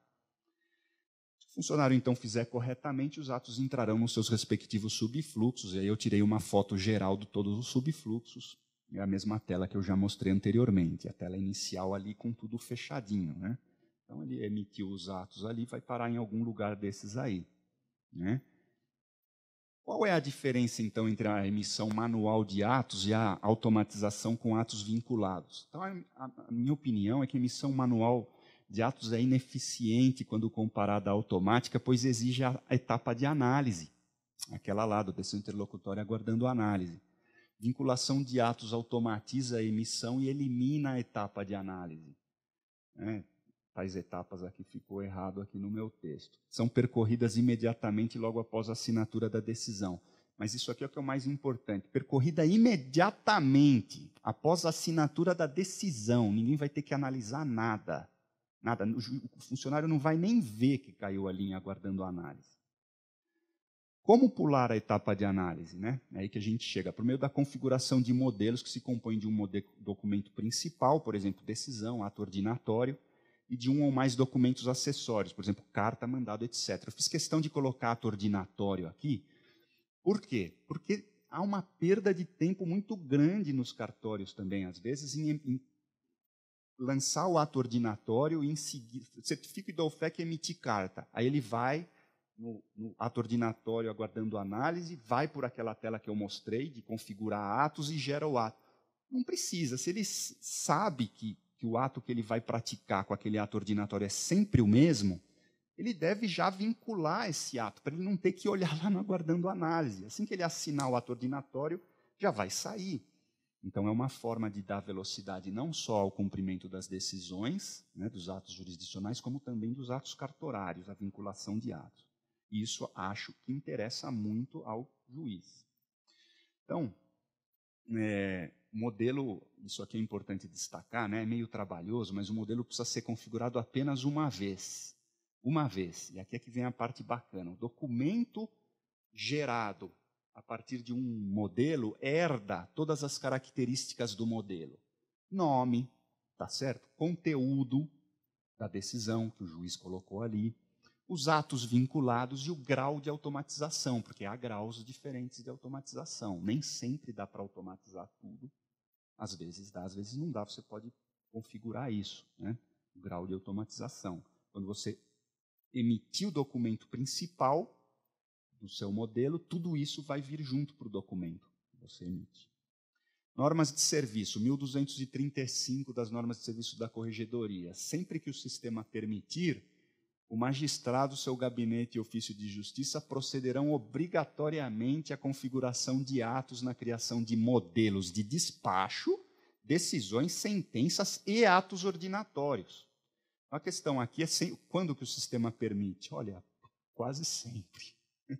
Se o funcionário, então, fizer corretamente, os atos entrarão nos seus respectivos subfluxos, e aí eu tirei uma foto geral de todos os subfluxos, é a mesma tela que eu já mostrei anteriormente, a tela inicial ali com tudo fechadinho, né? Então, ele emitiu os atos ali, vai parar em algum lugar desses aí, né? Qual é a diferença, então, entre a emissão manual de atos e a automatização com atos vinculados? Então, a, a minha opinião é que a emissão manual de atos é ineficiente quando comparada à automática, pois exige a etapa de análise, aquela lá do decisão interlocutória aguardando análise. Vinculação de atos automatiza a emissão e elimina a etapa de análise. É, tais etapas aqui ficou errado aqui no meu texto. São percorridas imediatamente logo após a assinatura da decisão. Mas isso aqui é o que é o mais importante. Percorrida imediatamente após a assinatura da decisão. Ninguém vai ter que analisar nada. Nada. O funcionário não vai nem ver que caiu a linha aguardando a análise. Como pular a etapa de análise? Né? É aí que a gente chega. Por meio da configuração de modelos que se compõem de um modelo, documento principal, por exemplo, decisão, ato ordinatório, e de um ou mais documentos acessórios, por exemplo, carta, mandado, etcétera. Eu fiz questão de colocar ato ordinatório aqui. Por quê? Porque há uma perda de tempo muito grande nos cartórios também, às vezes, em, em lançar o ato ordinatório e em seguir, certifico e dou fé que emitir carta. Aí ele vai no, no ato ordinatório aguardando análise, vai por aquela tela que eu mostrei de configurar atos e gera o ato. Não precisa. Se ele sabe que, que o ato que ele vai praticar com aquele ato ordinatório é sempre o mesmo, ele deve já vincular esse ato, para ele não ter que olhar lá no aguardando análise. Assim que ele assinar o ato ordinatório, já vai sair. Então, é uma forma de dar velocidade não só ao cumprimento das decisões, né, dos atos jurisdicionais, como também dos atos cartorários, a vinculação de atos. E isso acho que interessa muito ao juiz. Então, é, modelo, isso aqui é importante destacar, né, é meio trabalhoso, mas o modelo precisa ser configurado apenas uma vez. Uma vez. E aqui é que vem a parte bacana. O documento gerado a partir de um modelo, herda todas as características do modelo. Nome, tá certo? Conteúdo da decisão que o juiz colocou ali, os atos vinculados e o grau de automatização, porque há graus diferentes de automatização. Nem sempre dá para automatizar tudo. Às vezes dá, às vezes não dá. Você pode configurar isso, né? O grau de automatização. Quando você emitir o documento principal do seu modelo, tudo isso vai vir junto para o documento que você emite. Normas de serviço, mil duzentos e trinta e cinco das normas de serviço da Corregedoria. Sempre que o sistema permitir, o magistrado, seu gabinete e ofício de justiça procederão obrigatoriamente à configuração de atos na criação de modelos de despacho, decisões, sentenças e atos ordinatórios. A questão aqui é sem, quando que o sistema permite? Olha, quase sempre.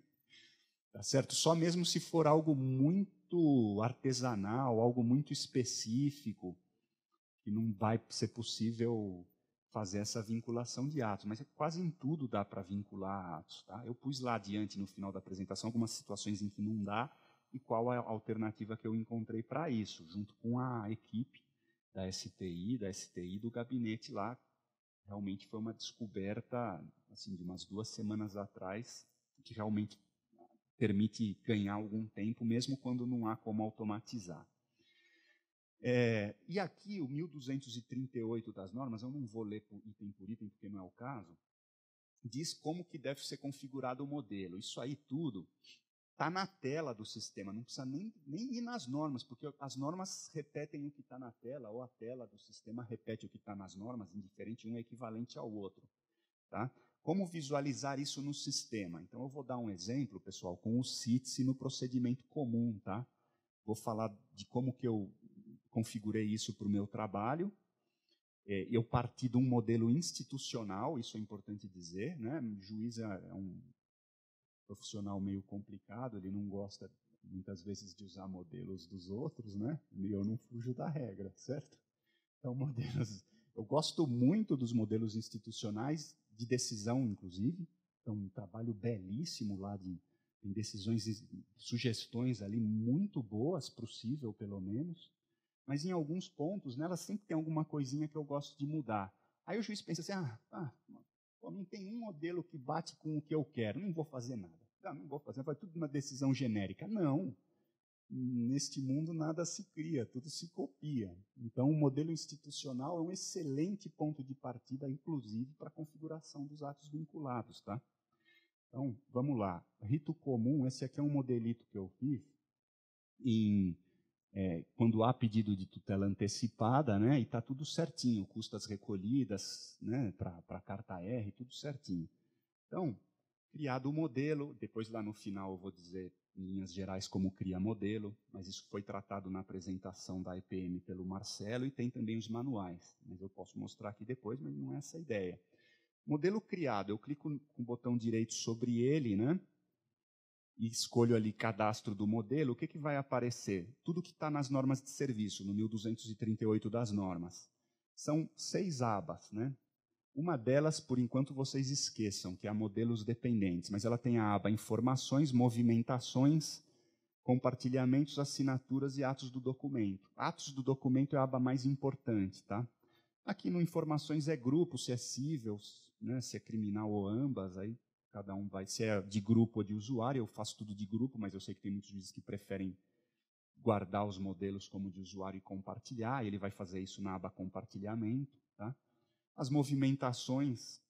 Tá certo? Só mesmo se for algo muito artesanal, algo muito específico, que não vai ser possível fazer essa vinculação de atos. Mas quase em tudo dá para vincular atos. Tá? Eu pus lá adiante, no final da apresentação, algumas situações em que não dá e qual a alternativa que eu encontrei para isso, junto com a equipe da S T I, da S T I do gabinete lá. Realmente foi uma descoberta assim, de umas duas semanas atrás, que realmente permite ganhar algum tempo, mesmo quando não há como automatizar. É, e aqui, o mil duzentos e trinta e oito das normas, eu não vou ler por item por item, porque não é o caso, diz como que deve ser configurado o modelo. Isso aí tudo está na tela do sistema, não precisa nem, nem ir nas normas, porque as normas repetem o que está na tela, ou a tela do sistema repete o que está nas normas, indiferente, um é equivalente ao outro. Tá? Como visualizar isso no sistema? Então, eu vou dar um exemplo, pessoal, com o C I T S E no procedimento comum. Tá? Vou falar de como que eu configurei isso para o meu trabalho. É, eu parti de um modelo institucional, isso é importante dizer. Né? O juiz é um profissional meio complicado, ele não gosta, muitas vezes, de usar modelos dos outros, né? E eu não fujo da regra, certo? Então, modelos... Eu gosto muito dos modelos institucionais, de decisão, inclusive. Então, um trabalho belíssimo lá de em decisões e sugestões ali muito boas, possível, pelo menos. Mas, em alguns pontos, nela sempre tem alguma coisinha que eu gosto de mudar. Aí o juiz pensa assim, ah, ah pô, não tem um modelo que bate com o que eu quero, não vou fazer nada. Não, não vou fazer, vai tudo uma decisão genérica. Não. Neste mundo nada se cria, tudo se copia. Então, o modelo institucional é um excelente ponto de partida, inclusive, para a configuração dos atos vinculados. Tá? Então, vamos lá. Rito comum, esse aqui é um modelito que eu fiz em, é, quando há pedido de tutela antecipada, né, e está tudo certinho, custas recolhidas, né, para a carta R, tudo certinho. Então, criado o modelo, depois lá no final eu vou dizer em linhas gerais como cria modelo, mas isso foi tratado na apresentação da E P M pelo Marcelo e tem também os manuais, mas eu posso mostrar aqui depois, mas não é essa a ideia. Modelo criado, eu clico com o botão direito sobre ele, né, e escolho ali cadastro do modelo, o que, que vai aparecer? Tudo que está nas normas de serviço, no mil duzentos e trinta e oito das normas. São seis abas, né? Uma delas, por enquanto, vocês esqueçam, que é a modelos dependentes, mas ela tem a aba informações, movimentações, compartilhamentos, assinaturas e atos do documento. Atos do documento é a aba mais importante, tá? Aqui no informações é grupo, se é cível, né, se é criminal ou ambas, aí cada um vai, se é de grupo ou de usuário, eu faço tudo de grupo, mas eu sei que tem muitos juízes que preferem guardar os modelos como de usuário e compartilhar, e ele vai fazer isso na aba compartilhamento, tá? As movimentações,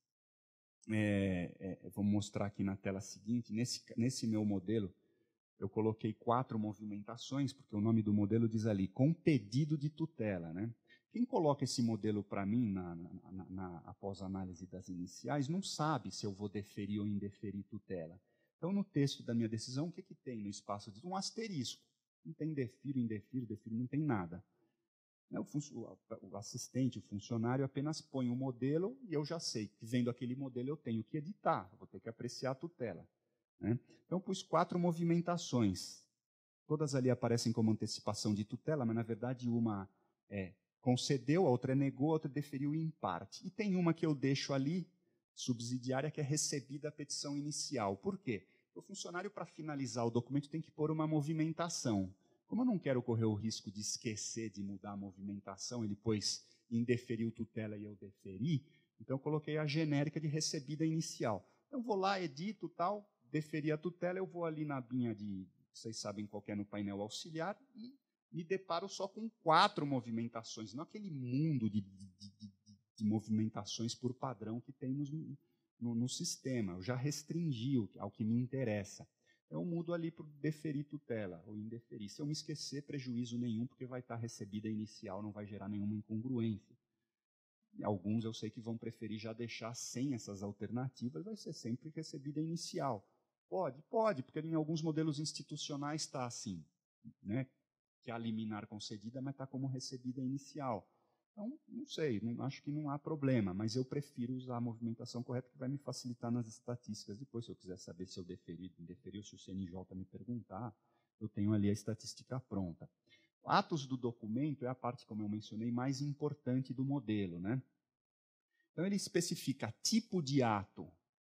é, é, vou mostrar aqui na tela seguinte, nesse, nesse meu modelo, eu coloquei quatro movimentações, porque o nome do modelo diz ali, com pedido de tutela, né? Quem coloca esse modelo para mim, na, na, na, na, após a análise das iniciais, não sabe se eu vou deferir ou indeferir tutela. Então, no texto da minha decisão, o que, que tem no espaço? Um asterisco. Não tem defiro, indefiro, defiro, não tem nada. O, o assistente, o funcionário, apenas põe o modelo e eu já sei que, vendo aquele modelo, eu tenho que editar, vou ter que apreciar a tutela, né? Então, pus quatro movimentações. Todas ali aparecem como antecipação de tutela, mas, na verdade, uma é concedeu, a outra é negou, a outra deferiu em parte. E tem uma que eu deixo ali, subsidiária, que é recebida a petição inicial. Por quê? O funcionário, para finalizar o documento, tem que pôr uma movimentação. Como eu não quero correr o risco de esquecer de mudar a movimentação, ele pôs indeferiu tutela e eu deferi, então eu coloquei a genérica de recebida inicial. Então eu vou lá, edito tal, deferi a tutela, eu vou ali na abinha de, vocês sabem qual que é no painel auxiliar, e me deparo só com quatro movimentações, não aquele mundo de, de, de, de movimentações por padrão que tem no, no, no sistema. Eu já restringi ao que me interessa. Eu mudo ali para deferir tutela ou indeferir. Se eu me esquecer, prejuízo nenhum, porque vai estar recebida inicial, não vai gerar nenhuma incongruência. E alguns eu sei que vão preferir já deixar sem essas alternativas, vai ser sempre recebida inicial. Pode? Pode, porque em alguns modelos institucionais está assim, né? Que é a liminar concedida, mas está como recebida inicial. Então, não sei, não, acho que não há problema, mas eu prefiro usar a movimentação correta, que vai me facilitar nas estatísticas. Depois, se eu quiser saber se eu deferi, indeferi, ou se o C N J me perguntar, eu tenho ali a estatística pronta. Atos do documento é a parte, como eu mencionei, mais importante do modelo, né? Então, ele especifica tipo de ato,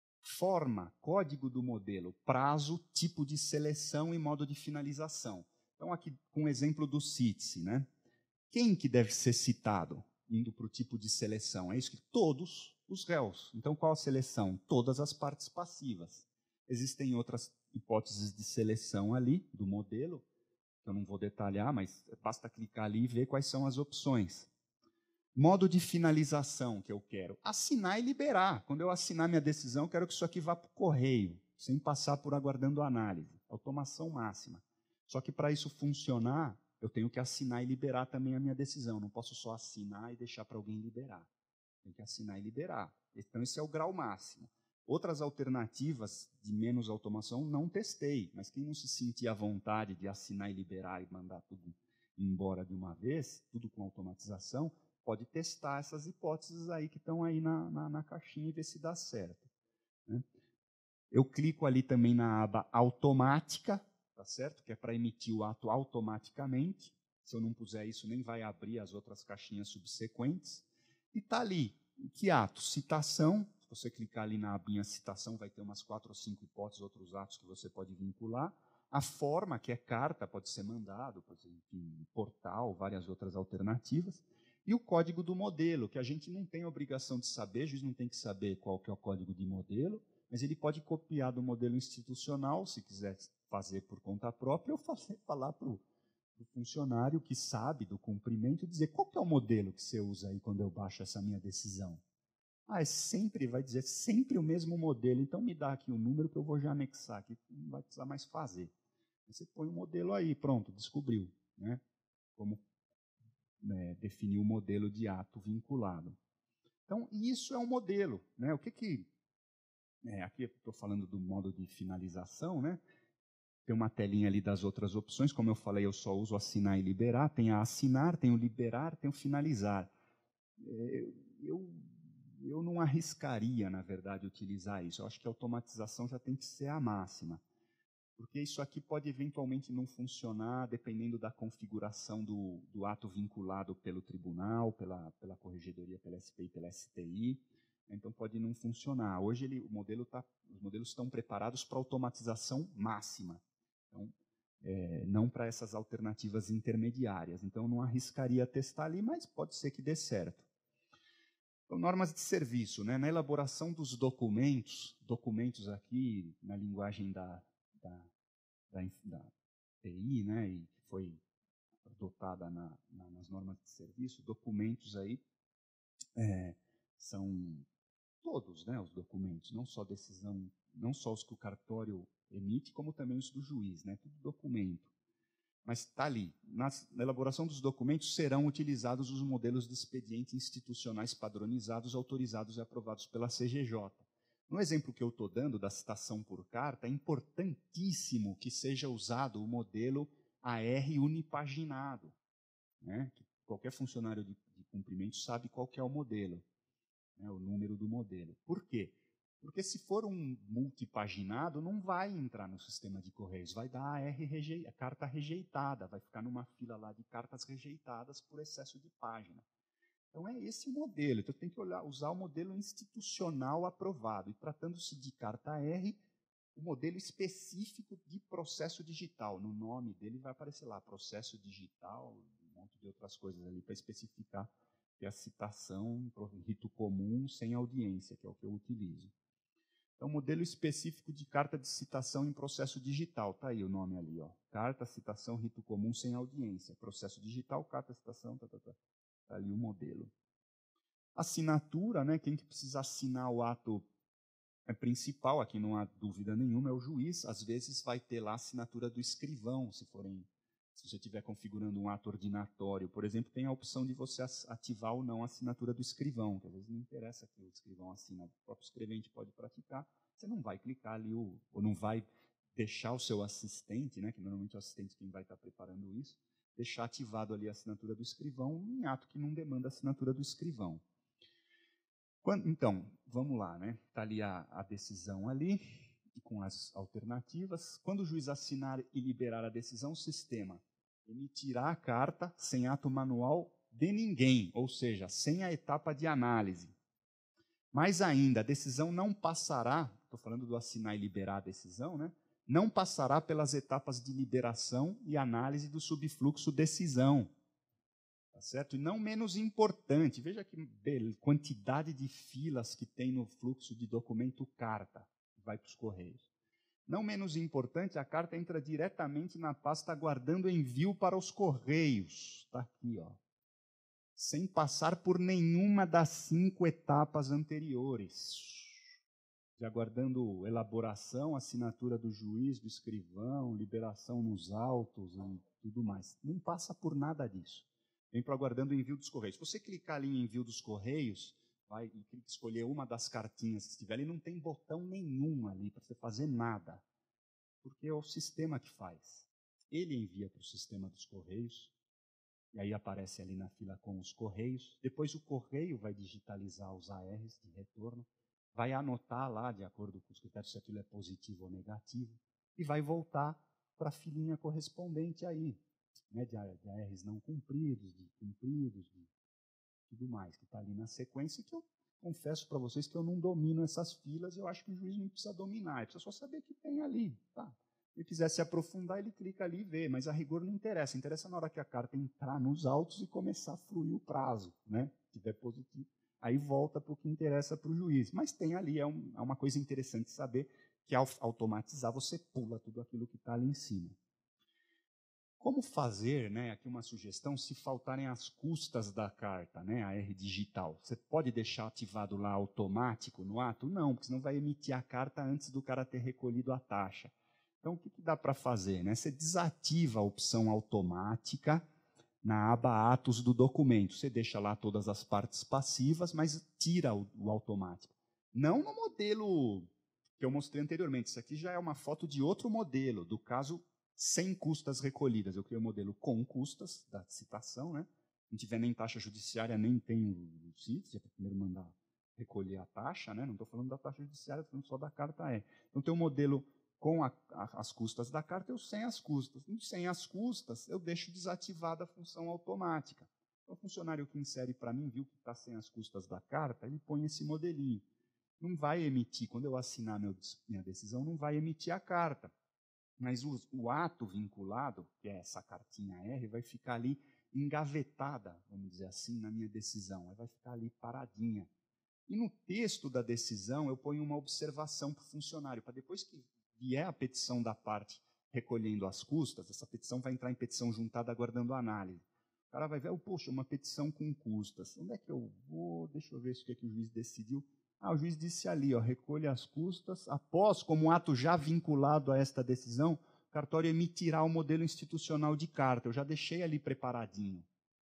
forma, código do modelo, prazo, tipo de seleção e modo de finalização. Então, aqui com o exemplo do C I T S E, né? Quem que deve ser citado, indo para o tipo de seleção? É isso que todos os réus. Então, qual a seleção? Todas as partes passivas. Existem outras hipóteses de seleção ali, do modelo, que eu não vou detalhar, mas basta clicar ali e ver quais são as opções. Modo de finalização que eu quero. Assinar e liberar. Quando eu assinar minha decisão, eu quero que isso aqui vá para o correio, sem passar por aguardando análise. Automação máxima. Só que para isso funcionar, eu tenho que assinar e liberar também a minha decisão. Não posso só assinar e deixar para alguém liberar. Tenho que assinar e liberar. Então, esse é o grau máximo. Outras alternativas de menos automação não testei, mas quem não se sentir à vontade de assinar e liberar e mandar tudo embora de uma vez, tudo com automatização, pode testar essas hipóteses aí que estão aí na, na, na caixinha e ver se dá certo, né? Eu clico ali também na aba automática, tá certo? Que é para emitir o ato automaticamente. Se eu não puser isso, nem vai abrir as outras caixinhas subsequentes. E está ali, que ato? Citação. Se você clicar ali na abinha citação, vai ter umas quatro ou cinco hipóteses, outros atos que você pode vincular. A forma, que é carta, pode ser mandado, pode ser, enfim, portal, várias outras alternativas. E o código do modelo, que a gente não tem a obrigação de saber, o juiz não tem que saber qual que é o código de modelo, mas ele pode copiar do modelo institucional, se quiser fazer por conta própria, ou fazer, falar para o funcionário que sabe do cumprimento, dizer qual que é o modelo que você usa aí quando eu baixo essa minha decisão. Ah, é sempre, vai dizer, sempre o mesmo modelo, então me dá aqui o número que eu vou já anexar aqui, não vai precisar mais fazer. Você põe o modelo aí, pronto, descobriu, né? Como né, definir o modelo de ato vinculado. Então, isso é um modelo, né? O que que... É, aqui estou falando do modo de finalização, né? Tem uma telinha ali das outras opções, como eu falei, eu só uso assinar e liberar, tem a assinar, tem o liberar, tem o finalizar. É, eu... Eu não arriscaria, na verdade, utilizar isso. Eu acho que a automatização já tem que ser a máxima. Porque isso aqui pode eventualmente não funcionar dependendo da configuração do, do ato vinculado pelo tribunal, pela, pela corregedoria, pela S P I, pela S T I. Então pode não funcionar. Hoje ele, o modelo tá, os modelos estão preparados para automatização máxima. Então, é, não para essas alternativas intermediárias. Então eu não arriscaria testar ali, mas pode ser que dê certo. Então, normas de serviço, né? Na elaboração dos documentos, documentos aqui na linguagem da, da, da, da T I, né? E que foi adotada na, na, nas normas de serviço, documentos aí é, são todos, né? Os documentos, não só decisão, não só os que o cartório emite, como também os do juiz, né? Tudo documento. Mas está ali, na, na elaboração dos documentos serão utilizados os modelos de expediente institucionais padronizados, autorizados e aprovados pela C G J. No exemplo que eu estou dando da citação por carta, é importantíssimo que seja usado o modelo A R unipaginado, né? Que qualquer funcionário de, de cumprimento sabe qual que é o modelo, né? O número do modelo. Por quê? Porque se for um multipaginado, não vai entrar no sistema de correios, vai dar a R rejei, a carta rejeitada, vai ficar numa fila lá de cartas rejeitadas por excesso de página. Então é esse o modelo, então tem que olhar, usar o modelo institucional aprovado. E tratando-se de carta R, o modelo específico de processo digital. No nome dele vai aparecer lá, processo digital, um monte de outras coisas ali para especificar que é a citação, rito comum, sem audiência, que é o que eu utilizo. Então, modelo específico de carta de citação em processo digital. Está aí o nome ali, ó. Carta, citação, rito comum sem audiência. Processo digital, carta, citação, tá, tá, tá. Está ali o modelo. Assinatura, né? Quem que precisa assinar o ato é principal, aqui não há dúvida nenhuma, é o juiz. Às vezes vai ter lá a assinatura do escrivão, se forem, se você estiver configurando um ato ordinatório, por exemplo, tem a opção de você ativar ou não a assinatura do escrivão, que às vezes não interessa que o escrivão assina, o próprio escrevente pode praticar, você não vai clicar ali, ou, ou não vai deixar o seu assistente, né, que normalmente é o assistente quem vai estar preparando isso, deixar ativado ali a assinatura do escrivão em ato que não demanda a assinatura do escrivão. Quando, então, vamos lá, né? Está ali a, a decisão ali, com as alternativas. Quando o juiz assinar e liberar a decisão, o sistema emitirá a carta sem ato manual de ninguém, ou seja, sem a etapa de análise. Mais ainda, a decisão não passará, estou falando do assinar e liberar a decisão, né? Não passará pelas etapas de liberação e análise do subfluxo decisão. Tá certo? E não menos importante, veja que quantidade de filas que tem no fluxo de documento carta, que vai para os correios. Não menos importante, a carta entra diretamente na pasta aguardando envio para os correios. Está aqui, ó. Sem passar por nenhuma das cinco etapas anteriores. De aguardando elaboração, assinatura do juiz, do escrivão, liberação nos autos e tudo mais. Não passa por nada disso. Vem para aguardando o envio dos correios. Se você clicar ali em envio dos correios, vai e escolher uma das cartinhas que estiver ali, não tem botão nenhum ali para você fazer nada. Porque é o sistema que faz. Ele envia para o sistema dos correios, e aí aparece ali na fila com os correios. Depois o correio vai digitalizar os A Rs de retorno, vai anotar lá, de acordo com os critérios, se aquilo é positivo ou negativo, e vai voltar para a filinha correspondente aí. Né, de, de A Rs não cumpridos, de cumpridos, de tudo mais, que está ali na sequência, que eu confesso para vocês que eu não domino essas filas, eu acho que o juiz não precisa dominar, ele precisa só saber que tem ali. Tá. Se ele quiser se aprofundar, ele clica ali e vê, mas a rigor não interessa, interessa na hora que a carta entrar nos autos e começar a fluir o prazo, né? Se tiver positivo, aí volta para o que interessa para o juiz. Mas tem ali, é, um, é uma coisa interessante saber que ao automatizar, você pula tudo aquilo que está ali em cima. Como fazer, né, aqui uma sugestão, se faltarem as custas da carta, né, a R digital? Você pode deixar ativado lá automático no ato? Não, porque senão vai emitir a carta antes do cara ter recolhido a taxa. Então, o que, que dá para fazer? Né? Você desativa a opção automática na aba Atos do documento. Você deixa lá todas as partes passivas, mas tira o, o automático. Não no modelo que eu mostrei anteriormente. Isso aqui já é uma foto de outro modelo, do caso sem custas recolhidas. Eu criei o um modelo com custas, da citação, né? Não tiver nem taxa judiciária, nem tem o C I T, já tem que primeiro mandar recolher a taxa, né? Não estou falando da taxa judiciária, estou falando só da carta E. Então, tem um modelo com a, a, as custas da carta, eu sem as custas. E sem as custas, eu deixo desativada a função automática. Então, o funcionário que insere para mim, viu que está sem as custas da carta, ele põe esse modelinho. Não vai emitir, quando eu assinar meu, minha decisão, não vai emitir a carta. Mas o, o ato vinculado, que é essa cartinha R, vai ficar ali engavetada, vamos dizer assim, na minha decisão. Vai ficar ali paradinha. E no texto da decisão, eu ponho uma observação para o funcionário, para depois que vier a petição da parte recolhendo as custas, essa petição vai entrar em petição juntada aguardando análise. O cara vai ver, oh, poxa, uma petição com custas. Onde é que eu vou? Deixa eu ver o que, é que o juiz decidiu. Ah, o juiz disse ali, ó, recolha as custas. Após, como um ato já vinculado a esta decisão, o cartório emitirá o modelo institucional de carta. Eu já deixei ali preparadinho.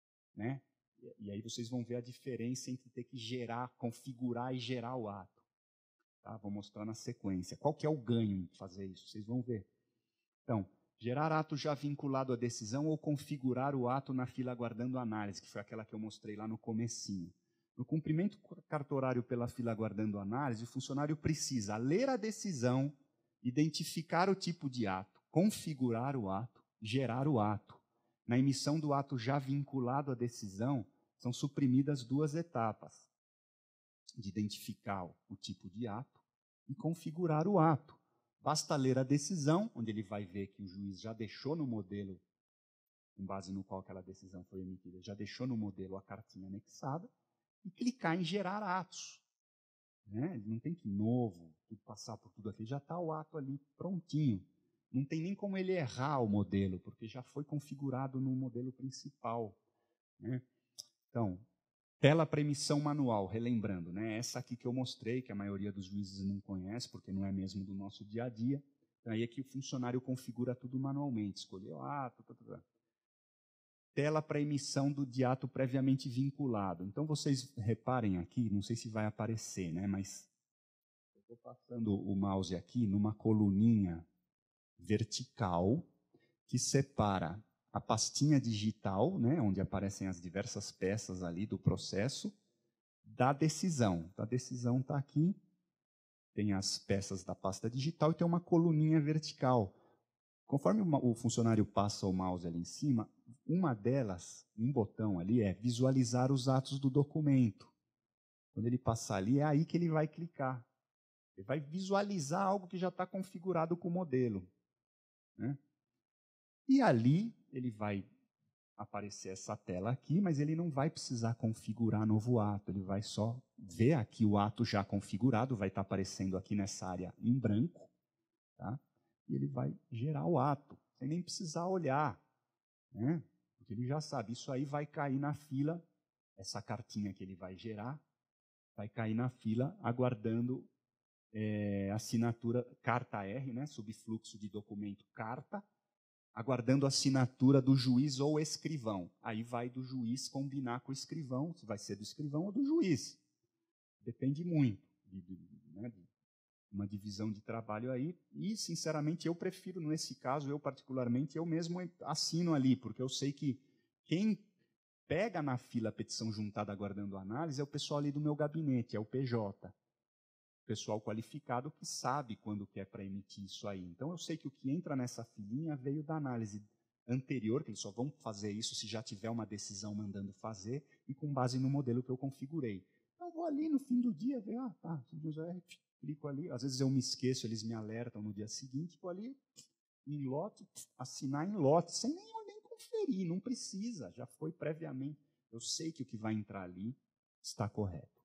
Né? E aí vocês vão ver a diferença entre ter que gerar, configurar e gerar o ato. Tá? Vou mostrar na sequência. Qual que é o ganho em fazer isso? Vocês vão ver. Então, gerar ato já vinculado à decisão ou configurar o ato na fila aguardando análise, que foi aquela que eu mostrei lá no comecinho. No cumprimento cartorário pela fila aguardando análise, o funcionário precisa ler a decisão, identificar o tipo de ato, configurar o ato, gerar o ato. Na emissão do ato já vinculado à decisão, são suprimidas duas etapas, de identificar o tipo de ato e configurar o ato. Basta ler a decisão, onde ele vai ver que o juiz já deixou no modelo, com base no qual aquela decisão foi emitida, já deixou no modelo a cartinha anexada, e clicar em gerar atos. Né? Ele não tem que, novo, passar por tudo aqui, já está o ato ali prontinho. Não tem nem como ele errar o modelo, porque já foi configurado no modelo principal. Né? Então, tela para emissão manual, relembrando, né? Essa aqui que eu mostrei, que a maioria dos juízes não conhece, porque não é mesmo do nosso dia a dia. Então, aí é que o funcionário configura tudo manualmente, escolheu o ato, tá, tá, tá. Tela para emissão do de ato previamente vinculado. Então, vocês reparem aqui, não sei se vai aparecer, né? Mas eu estou passando o mouse aqui numa coluninha vertical que separa a pastinha digital, né, onde aparecem as diversas peças ali do processo, da decisão. A decisão está aqui, tem as peças da pasta digital e tem uma coluninha vertical. Conforme o funcionário passa o mouse ali em cima, uma delas, um botão ali, é visualizar os atos do documento. Quando ele passar ali, é aí que ele vai clicar. Ele vai visualizar algo que já está configurado com o modelo. Né? E ali ele vai aparecer essa tela aqui, mas ele não vai precisar configurar novo ato, ele vai só ver aqui o ato já configurado, vai estar aparecendo aqui nessa área em branco, tá? E ele vai gerar o ato, sem nem precisar olhar, né? Porque ele já sabe, isso aí vai cair na fila, essa cartinha que ele vai gerar, vai cair na fila aguardando é, assinatura, carta R, né? Subfluxo de documento carta, aguardando a assinatura do juiz ou escrivão. Aí vai do juiz combinar com o escrivão, se vai ser do escrivão ou do juiz. Depende muito de, de, né, de uma divisão de trabalho aí. E, sinceramente, eu prefiro, nesse caso, eu particularmente, eu mesmo assino ali, porque eu sei que quem pega na fila a petição juntada aguardando análise é o pessoal ali do meu gabinete, é o P J. Pessoal qualificado que sabe quando que é para emitir isso aí. Então, eu sei que o que entra nessa filinha veio da análise anterior, que eles só vão fazer isso se já tiver uma decisão mandando fazer, e com base no modelo que eu configurei. Então, eu vou ali no fim do dia, ver, ah, tá, clico ali, às vezes eu me esqueço, eles me alertam no dia seguinte, vou ali, em lote, assinar em lote, sem nem, nem conferir, não precisa, já foi previamente. Eu sei que o que vai entrar ali está correto.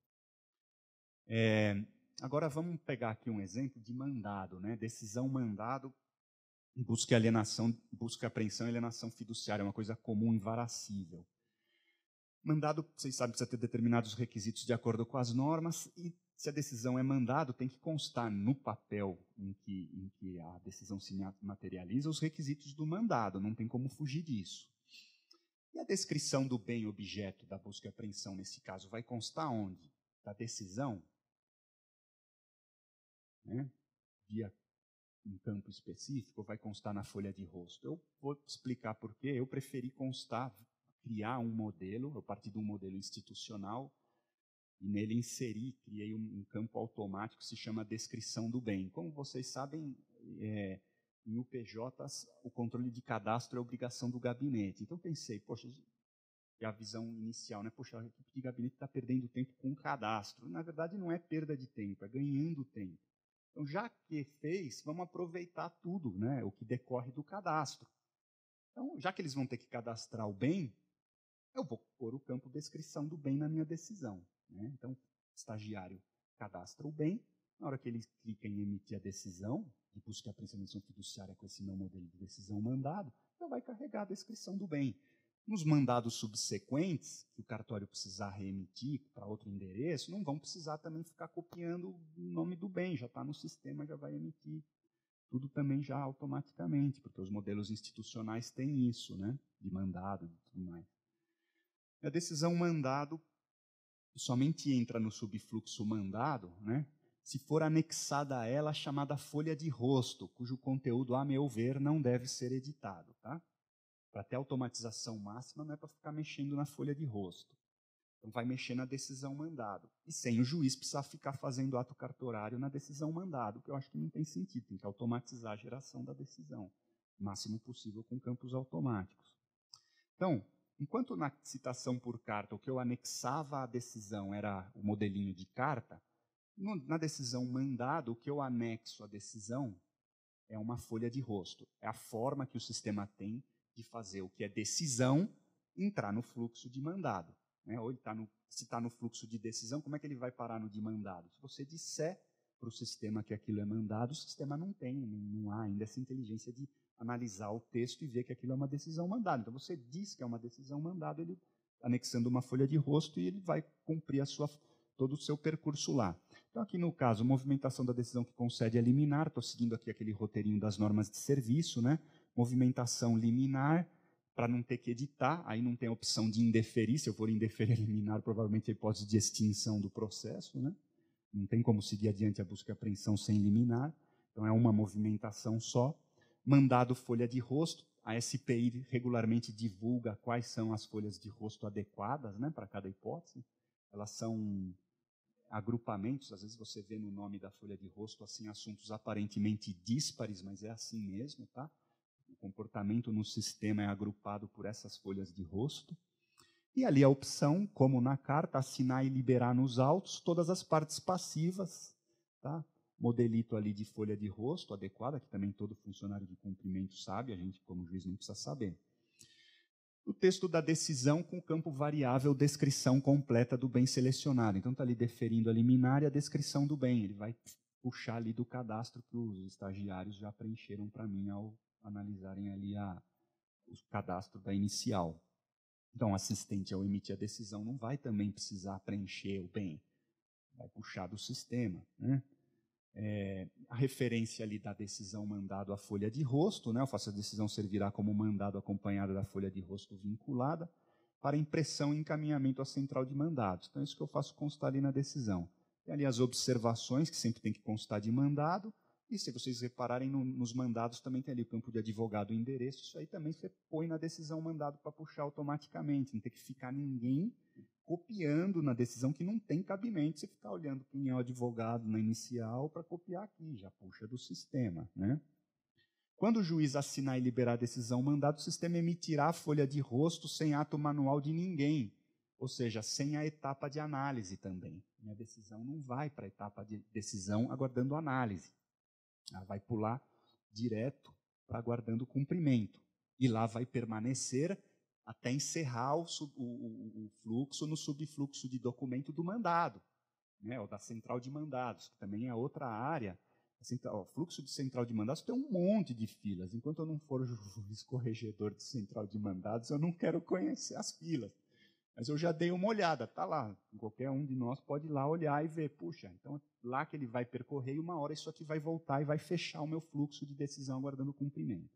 É... Agora vamos pegar aqui um exemplo de mandado, né? Decisão mandado busca e alienação, busca, apreensão e alienação fiduciária, é uma coisa comum, invaracível. Mandado, vocês sabem, precisa ter determinados requisitos de acordo com as normas, e se a decisão é mandado, tem que constar no papel em que, em que a decisão se materializa os requisitos do mandado, não tem como fugir disso. E a descrição do bem objeto da busca e apreensão, nesse caso, vai constar onde? Da decisão? Né? Via um campo específico, vai constar na folha de rosto? Eu vou explicar por quê. Eu preferi constar, criar um modelo, eu parti de um modelo institucional, e nele inseri, criei um, um campo automático que se chama descrição do bem. Como vocês sabem, é, em U P Js, o controle de cadastro é obrigação do gabinete. Então, pensei, poxa, e a visão inicial, né? Poxa, a equipe de gabinete está perdendo tempo com o cadastro. Na verdade, não é perda de tempo, é ganhando tempo. Então, já que fez, vamos aproveitar tudo, né? O que decorre do cadastro. Então, já que eles vão ter que cadastrar o bem, eu vou pôr o campo descrição do bem na minha decisão. Né? Então, o estagiário cadastra o bem, na hora que ele clica em emitir a decisão, de busca e apreensão fiduciária com esse meu modelo de decisão mandado, já vai carregar a descrição do bem. Nos mandados subsequentes, que o cartório precisar reemitir para outro endereço, não vão precisar também ficar copiando o nome do bem, já está no sistema, já vai emitir tudo também já automaticamente, porque os modelos institucionais têm isso, né? De mandado e tudo mais. A decisão mandado somente entra no subfluxo mandado, né, se for anexada a ela a chamada folha de rosto, cujo conteúdo, a meu ver, não deve ser editado. Tá? Para ter automatização máxima, não é para ficar mexendo na folha de rosto. Então, vai mexer na decisão mandado. E sem o juiz precisar ficar fazendo ato cartorário na decisão mandado, que eu acho que não tem sentido. Tem que automatizar a geração da decisão, o máximo possível com campos automáticos. Então, enquanto na citação por carta o que eu anexava à decisão era o modelinho de carta, no, na decisão mandado, o que eu anexo à decisão é uma folha de rosto. É a forma que o sistema tem de fazer o que é decisão entrar no fluxo de mandado. Né? Ou ele tá no, se está no fluxo de decisão, como é que ele vai parar no de mandado? Se você disser para o sistema que aquilo é mandado, o sistema não tem, não, não há ainda essa inteligência de analisar o texto e ver que aquilo é uma decisão mandada. Então, você diz que é uma decisão mandada, ele anexando uma folha de rosto e ele vai cumprir a sua, todo o seu percurso lá. Então, aqui no caso, movimentação da decisão que concede a liminar, estou seguindo aqui aquele roteirinho das normas de serviço, né? Movimentação liminar, para não ter que editar, aí não tem a opção de indeferir, se eu for indeferir a liminar, provavelmente a hipótese de extinção do processo, né? Não tem como seguir adiante a busca e apreensão sem liminar, então é uma movimentação só. Mandado folha de rosto, a S P I regularmente divulga quais são as folhas de rosto adequadas, né, para cada hipótese. Elas são agrupamentos, às vezes você vê no nome da folha de rosto assim assuntos aparentemente díspares, mas é assim mesmo, tá? O comportamento no sistema é agrupado por essas folhas de rosto. E ali a opção, como na carta, assinar e liberar nos autos todas as partes passivas, tá? Modelito ali de folha de rosto adequada, que também todo funcionário de cumprimento sabe, a gente como juiz não precisa saber. O texto da decisão com o campo variável descrição completa do bem selecionado. Então está ali deferindo a liminar e a descrição do bem. Ele vai puxar ali do cadastro que os estagiários já preencheram para mim ao analisarem ali a, o cadastro da inicial. Então o assistente ao emitir a decisão não vai também precisar preencher o bem. Vai puxar do sistema, né? É, a referência ali da decisão mandado à folha de rosto, né? Eu faço a decisão servirá como mandado acompanhada da folha de rosto vinculada para impressão e encaminhamento à central de mandados. Então, é isso que eu faço constar ali na decisão. Tem ali as observações, que sempre tem que constar de mandado, e se vocês repararem no, nos mandados, também tem ali o campo de advogado e endereço, isso aí também você põe na decisão mandado para puxar automaticamente, não tem que ficar ninguém copiando na decisão que não tem cabimento, você ficar olhando quem é o advogado na inicial para copiar aqui, já puxa do sistema. Né? Quando o juiz assinar e liberar a decisão mandado, o sistema emitirá a folha de rosto sem ato manual de ninguém, ou seja, sem a etapa de análise também. Minha decisão não vai para a etapa de decisão aguardando análise. Ela vai pular direto para aguardando o cumprimento. E lá vai permanecer até encerrar o, sub, o, o, o fluxo no subfluxo de documento do mandado, né, ou da central de mandados, que também é outra área Central, ó, fluxo de central de mandados tem um monte de filas. Enquanto eu não for juiz corregedor de central de mandados, eu não quero conhecer as filas. Mas eu já dei uma olhada, está lá. Qualquer um de nós pode ir lá olhar e ver. Puxa, então lá que ele vai percorrer e uma hora isso aqui vai voltar e vai fechar o meu fluxo de decisão aguardando cumprimento.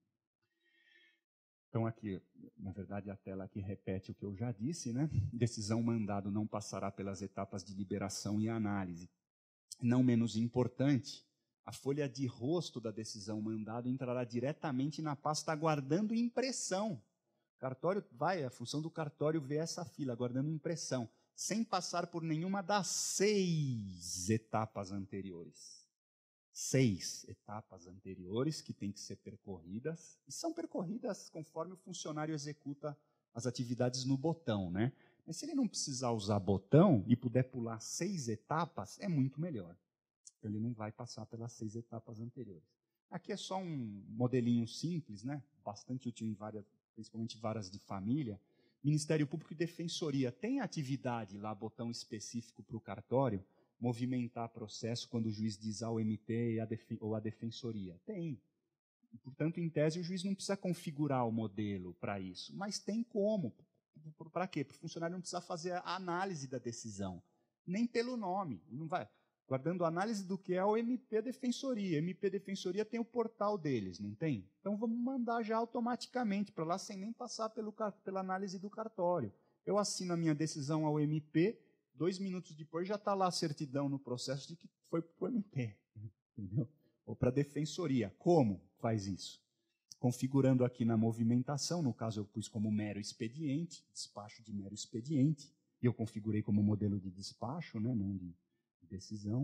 Então aqui, na verdade, a tela aqui repete o que eu já disse, né? Decisão mandado não passará pelas etapas de liberação e análise. Não menos importante, a folha de rosto da decisão mandado entrará diretamente na pasta aguardando impressão. O cartório vai, a função do cartório ver essa fila, aguardando impressão, sem passar por nenhuma das seis etapas anteriores. Seis etapas anteriores que têm que ser percorridas, e são percorridas conforme o funcionário executa as atividades no botão, né? Mas se ele não precisar usar botão e puder pular seis etapas, é muito melhor. Ele não vai passar pelas seis etapas anteriores. Aqui é só um modelinho simples, né? Bastante útil em várias, principalmente varas de família. Ministério Público e Defensoria. Tem atividade lá, botão específico para o cartório, movimentar processo quando o juiz diz ao M P e a defen- ou a Defensoria? Tem. Portanto, em tese, o juiz não precisa configurar o modelo para isso. Mas tem como. Para quê? Para o funcionário não precisar fazer a análise da decisão. Nem pelo nome. Não vai... Guardando análise do que é o M P Defensoria. M P Defensoria tem o portal deles, não tem? Então vamos mandar já automaticamente para lá, sem nem passar pelo, pela análise do cartório. Eu assino a minha decisão ao M P, dois minutos depois já está lá a certidão no processo de que foi para o M P. Entendeu? Ou para a Defensoria. Como faz isso? Configurando aqui na movimentação, no caso eu pus como mero expediente, despacho de mero expediente, e eu configurei como modelo de despacho, né, não de decisão.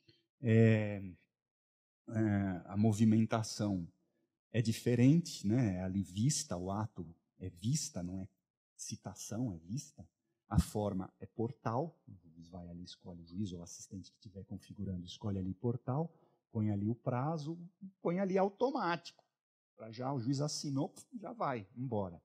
É, é, a movimentação é diferente, né? É ali vista, o ato é vista, não é citação, é vista. A forma é portal, o juiz vai ali, escolhe o juiz ou o assistente que estiver configurando, escolhe ali portal, põe ali o prazo, põe ali automático. Para já o juiz assinou, já vai, embora.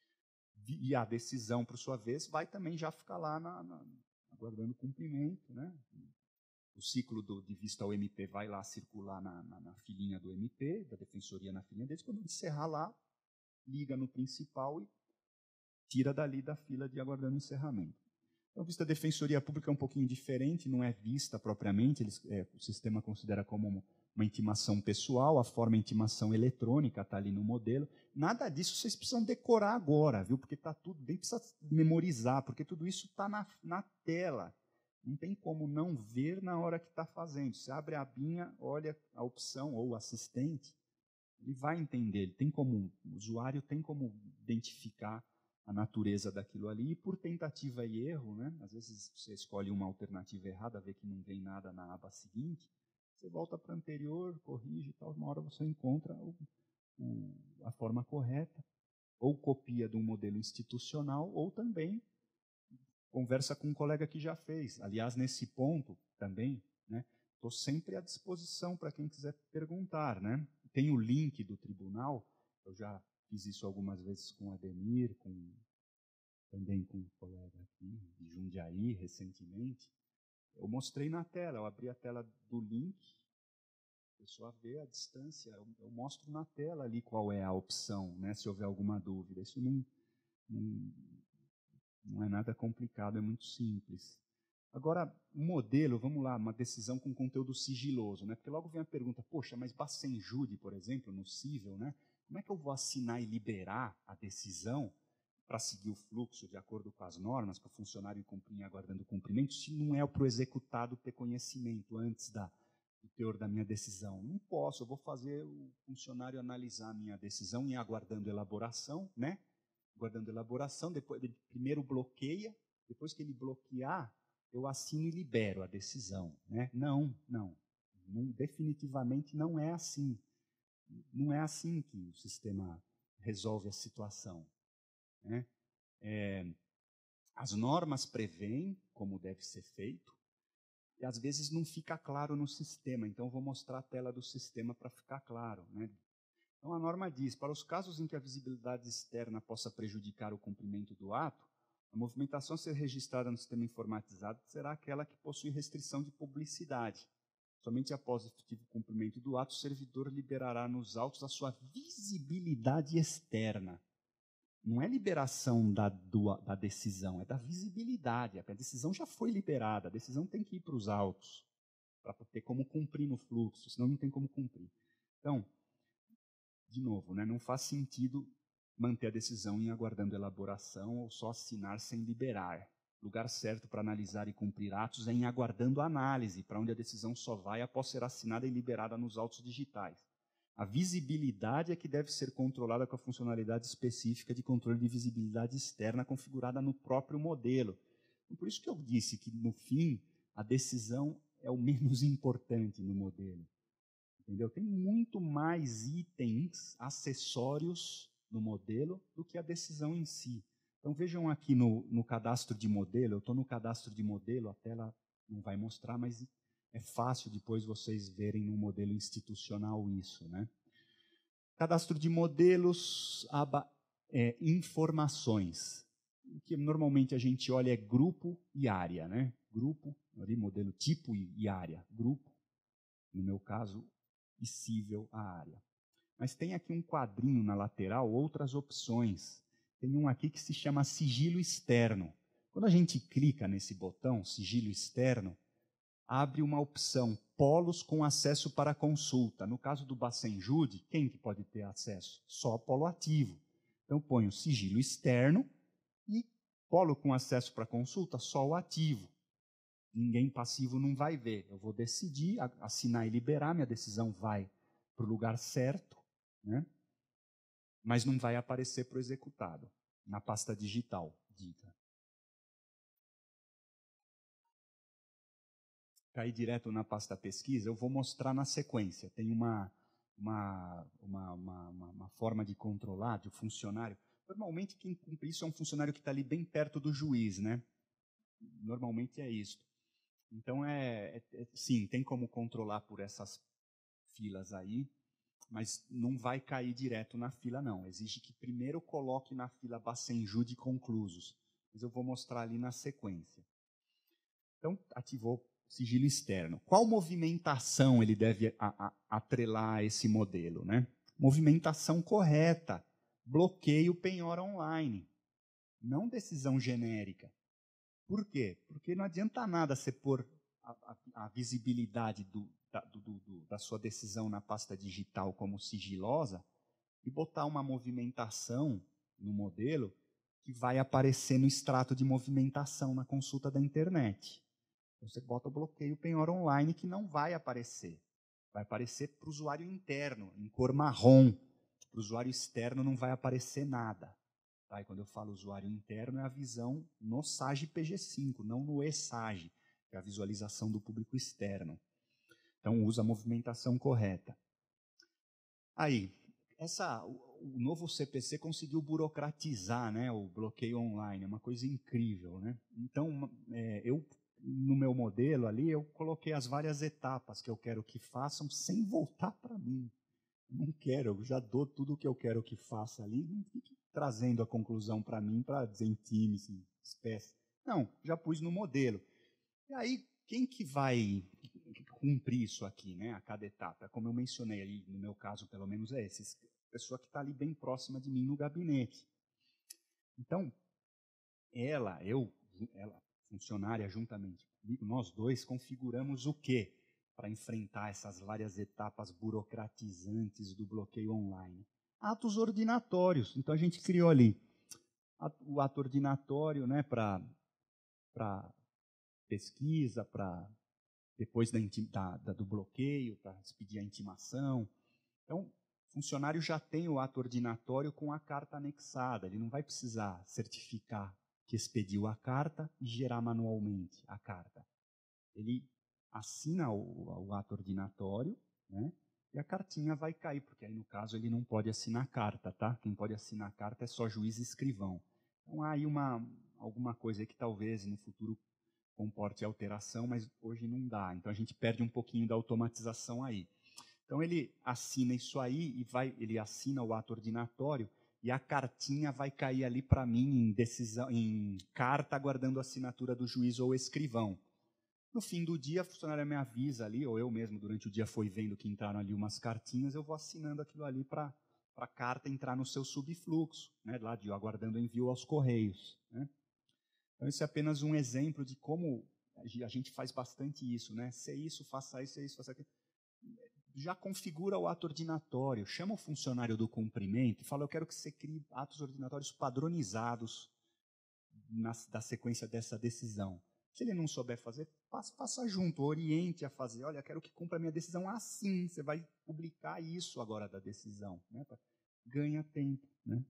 E a decisão, por sua vez, vai também já ficar lá na, na, aguardando cumprimento, né? O ciclo do, de vista ao M P vai lá circular na, na, na filinha do M P, da Defensoria na filinha deles. Quando encerrar lá, liga no principal e tira dali da fila de aguardando encerramento. Então, a vista da Defensoria Pública é um pouquinho diferente, não é vista propriamente, eles, é, o sistema considera como uma, uma intimação pessoal, a forma intimação eletrônica está ali no modelo. Nada disso vocês precisam decorar agora, viu? Porque está tudo, nem precisa memorizar, porque tudo isso está na, na tela. Não tem como não ver na hora que está fazendo. Você abre a abinha, olha a opção ou o assistente, ele vai entender. Ele tem como, o usuário tem como identificar a natureza daquilo ali, e por tentativa e erro, né? Às vezes você escolhe uma alternativa errada, vê que não vem nada na aba seguinte, você volta para a anterior, corrige e tal, uma hora você encontra o, o, a forma correta, ou copia de um modelo institucional, ou também conversa com um colega que já fez. Aliás, nesse ponto também, né, estou sempre à disposição para quem quiser perguntar. Né? Tem o link do tribunal, eu já fiz isso algumas vezes com o Ademir, com, também com um colega aqui de Jundiaí, recentemente. Eu mostrei na tela, eu abri a tela do link, a pessoa vê a distância, eu, eu mostro na tela ali qual é a opção, né, se houver alguma dúvida. Isso não... não Não é nada complicado, é muito simples. Agora, um modelo, vamos lá, uma decisão com conteúdo sigiloso, né? Porque logo vem a pergunta, poxa, mas Bacenjude, por exemplo, no Cível, né? Como é que eu vou assinar e liberar a decisão para seguir o fluxo de acordo com as normas, para o funcionário cumprir aguardando o cumprimento, se não é para o executado ter conhecimento antes da, do teor da minha decisão? Não posso, eu vou fazer o funcionário analisar a minha decisão em aguardando elaboração, né? Guardando elaboração, depois ele primeiro bloqueia, depois que ele bloquear, eu assino e libero a decisão. Né? Não, não, não, definitivamente não é assim. Não é assim que o sistema resolve a situação. Né? É, as normas prevêem como deve ser feito, e às vezes não fica claro no sistema, então vou mostrar a tela do sistema para ficar claro. Né? Então, a norma diz, para os casos em que a visibilidade externa possa prejudicar o cumprimento do ato, a movimentação a ser registrada no sistema informatizado será aquela que possui restrição de publicidade. Somente após o efetivo cumprimento do ato, o servidor liberará nos autos a sua visibilidade externa. Não é liberação da, do, da decisão, é da visibilidade. A decisão já foi liberada, a decisão tem que ir para os autos, para ter como cumprir no fluxo, senão não tem como cumprir. Então, de novo, né, não faz sentido manter a decisão em aguardando elaboração ou só assinar sem liberar. O lugar certo para analisar e cumprir atos é em aguardando a análise, para onde a decisão só vai após ser assinada e liberada nos autos digitais. A visibilidade é que deve ser controlada com a funcionalidade específica de controle de visibilidade externa configurada no próprio modelo. Por isso que eu disse que, no fim, a decisão é o menos importante no modelo. Entendeu? Tem muito mais itens, acessórios no modelo do que a decisão em si. Então, vejam aqui no, no cadastro de modelo, eu estou no cadastro de modelo, a tela não vai mostrar, mas é fácil depois vocês verem no modelo institucional isso, né? Cadastro de modelos, aba é, informações. O que normalmente a gente olha é grupo e área, né? Grupo, ali, modelo tipo e, e área. Grupo, no meu caso, e cível a área. Mas tem aqui um quadrinho na lateral, outras opções. Tem um aqui que se chama sigilo externo. Quando a gente clica nesse botão, sigilo externo, abre uma opção, polos com acesso para consulta. No caso do Bacenjude, quem que pode ter acesso? Só polo ativo. Então, ponho sigilo externo e polo com acesso para consulta, só o ativo. Ninguém passivo não vai ver. Eu vou decidir, assinar e liberar, minha decisão vai para o lugar certo, né? Mas não vai aparecer para o executado, na pasta digital, dita. Cair direto na pasta pesquisa, eu vou mostrar na sequência. Tem uma, uma, uma, uma, uma forma de controlar, de funcionário. Normalmente, quem cumpre isso é um funcionário que está ali bem perto do juiz, né? Normalmente é isso. Então, é, é, é, sim, tem como controlar por essas filas aí, mas não vai cair direto na fila, não. Exige que primeiro coloque na fila Bacenjude conclusos. Mas eu vou mostrar ali na sequência. Então, ativou sigilo externo. Qual movimentação ele deve a, a, atrelar a esse modelo, né? Movimentação correta. Bloqueio penhora online. Não decisão genérica. Por quê? Porque não adianta nada você pôr a, a, a visibilidade do, da, do, do, da sua decisão na pasta digital como sigilosa e botar uma movimentação no modelo que vai aparecer no extrato de movimentação na consulta da internet. Você bota o bloqueio penhora online que não vai aparecer. Vai aparecer para o usuário interno, em cor marrom. Para o usuário externo não vai aparecer nada. Tá? E quando eu falo usuário interno, é a visão no S A G P G cinco, não no E-S A G, que é a visualização do público externo. Então, usa a movimentação correta. Aí, essa, o novo C P C conseguiu burocratizar, né, o bloqueio online, é uma coisa incrível, né? Então, é, eu, no meu modelo ali, eu coloquei as várias etapas que eu quero que façam sem voltar para mim. Não quero, eu já dou tudo o que eu quero que faça ali, não fique trazendo a conclusão para mim, para dizer em time, assim, espécie. Não, já pus no modelo. E aí, quem que vai cumprir isso aqui, né, a cada etapa? Como eu mencionei ali, no meu caso, pelo menos é esse, a pessoa que está ali bem próxima de mim no gabinete. Então, ela, eu, ela, funcionária juntamente comigo, nós dois configuramos o quê para enfrentar essas várias etapas burocratizantes do bloqueio online? Atos ordinatórios. Então, a gente criou ali o ato ordinatório, né, para pesquisa, para depois da, da, da, do bloqueio, para expedir a intimação. Então, o funcionário já tem o ato ordinatório com a carta anexada. Ele não vai precisar certificar que expediu a carta e gerar manualmente a carta. Ele assina o, o ato ordinatório, né, e a cartinha vai cair, porque aí, no caso, ele não pode assinar a carta, tá? Quem pode assinar a carta é só juiz e escrivão. Então, há aí uma, alguma coisa que talvez no futuro comporte alteração, mas hoje não dá. Então, a gente perde um pouquinho da automatização aí. Então, ele assina isso aí, e vai, ele assina o ato ordinatório, e a cartinha vai cair ali para mim em, decisão, em carta, aguardando a assinatura do juiz ou escrivão. No fim do dia, a funcionária me avisa ali, ou eu mesmo, durante o dia, fui vendo que entraram ali umas cartinhas, eu vou assinando aquilo ali para a carta entrar no seu subfluxo, né, lá de aguardando envio aos correios. Né? Então, esse é apenas um exemplo de como a gente faz bastante isso, né? Se isso, faça isso, se isso, faça aquilo. Já configura o ato ordinatório, chama o funcionário do cumprimento e fala, eu quero que você crie atos ordinatórios padronizados na, da sequência dessa decisão. Se ele não souber fazer, faça, faça junto, oriente a fazer. Olha, quero que cumpra a minha decisão assim. Você vai publicar isso agora da decisão. Né? Ganha tempo. Né?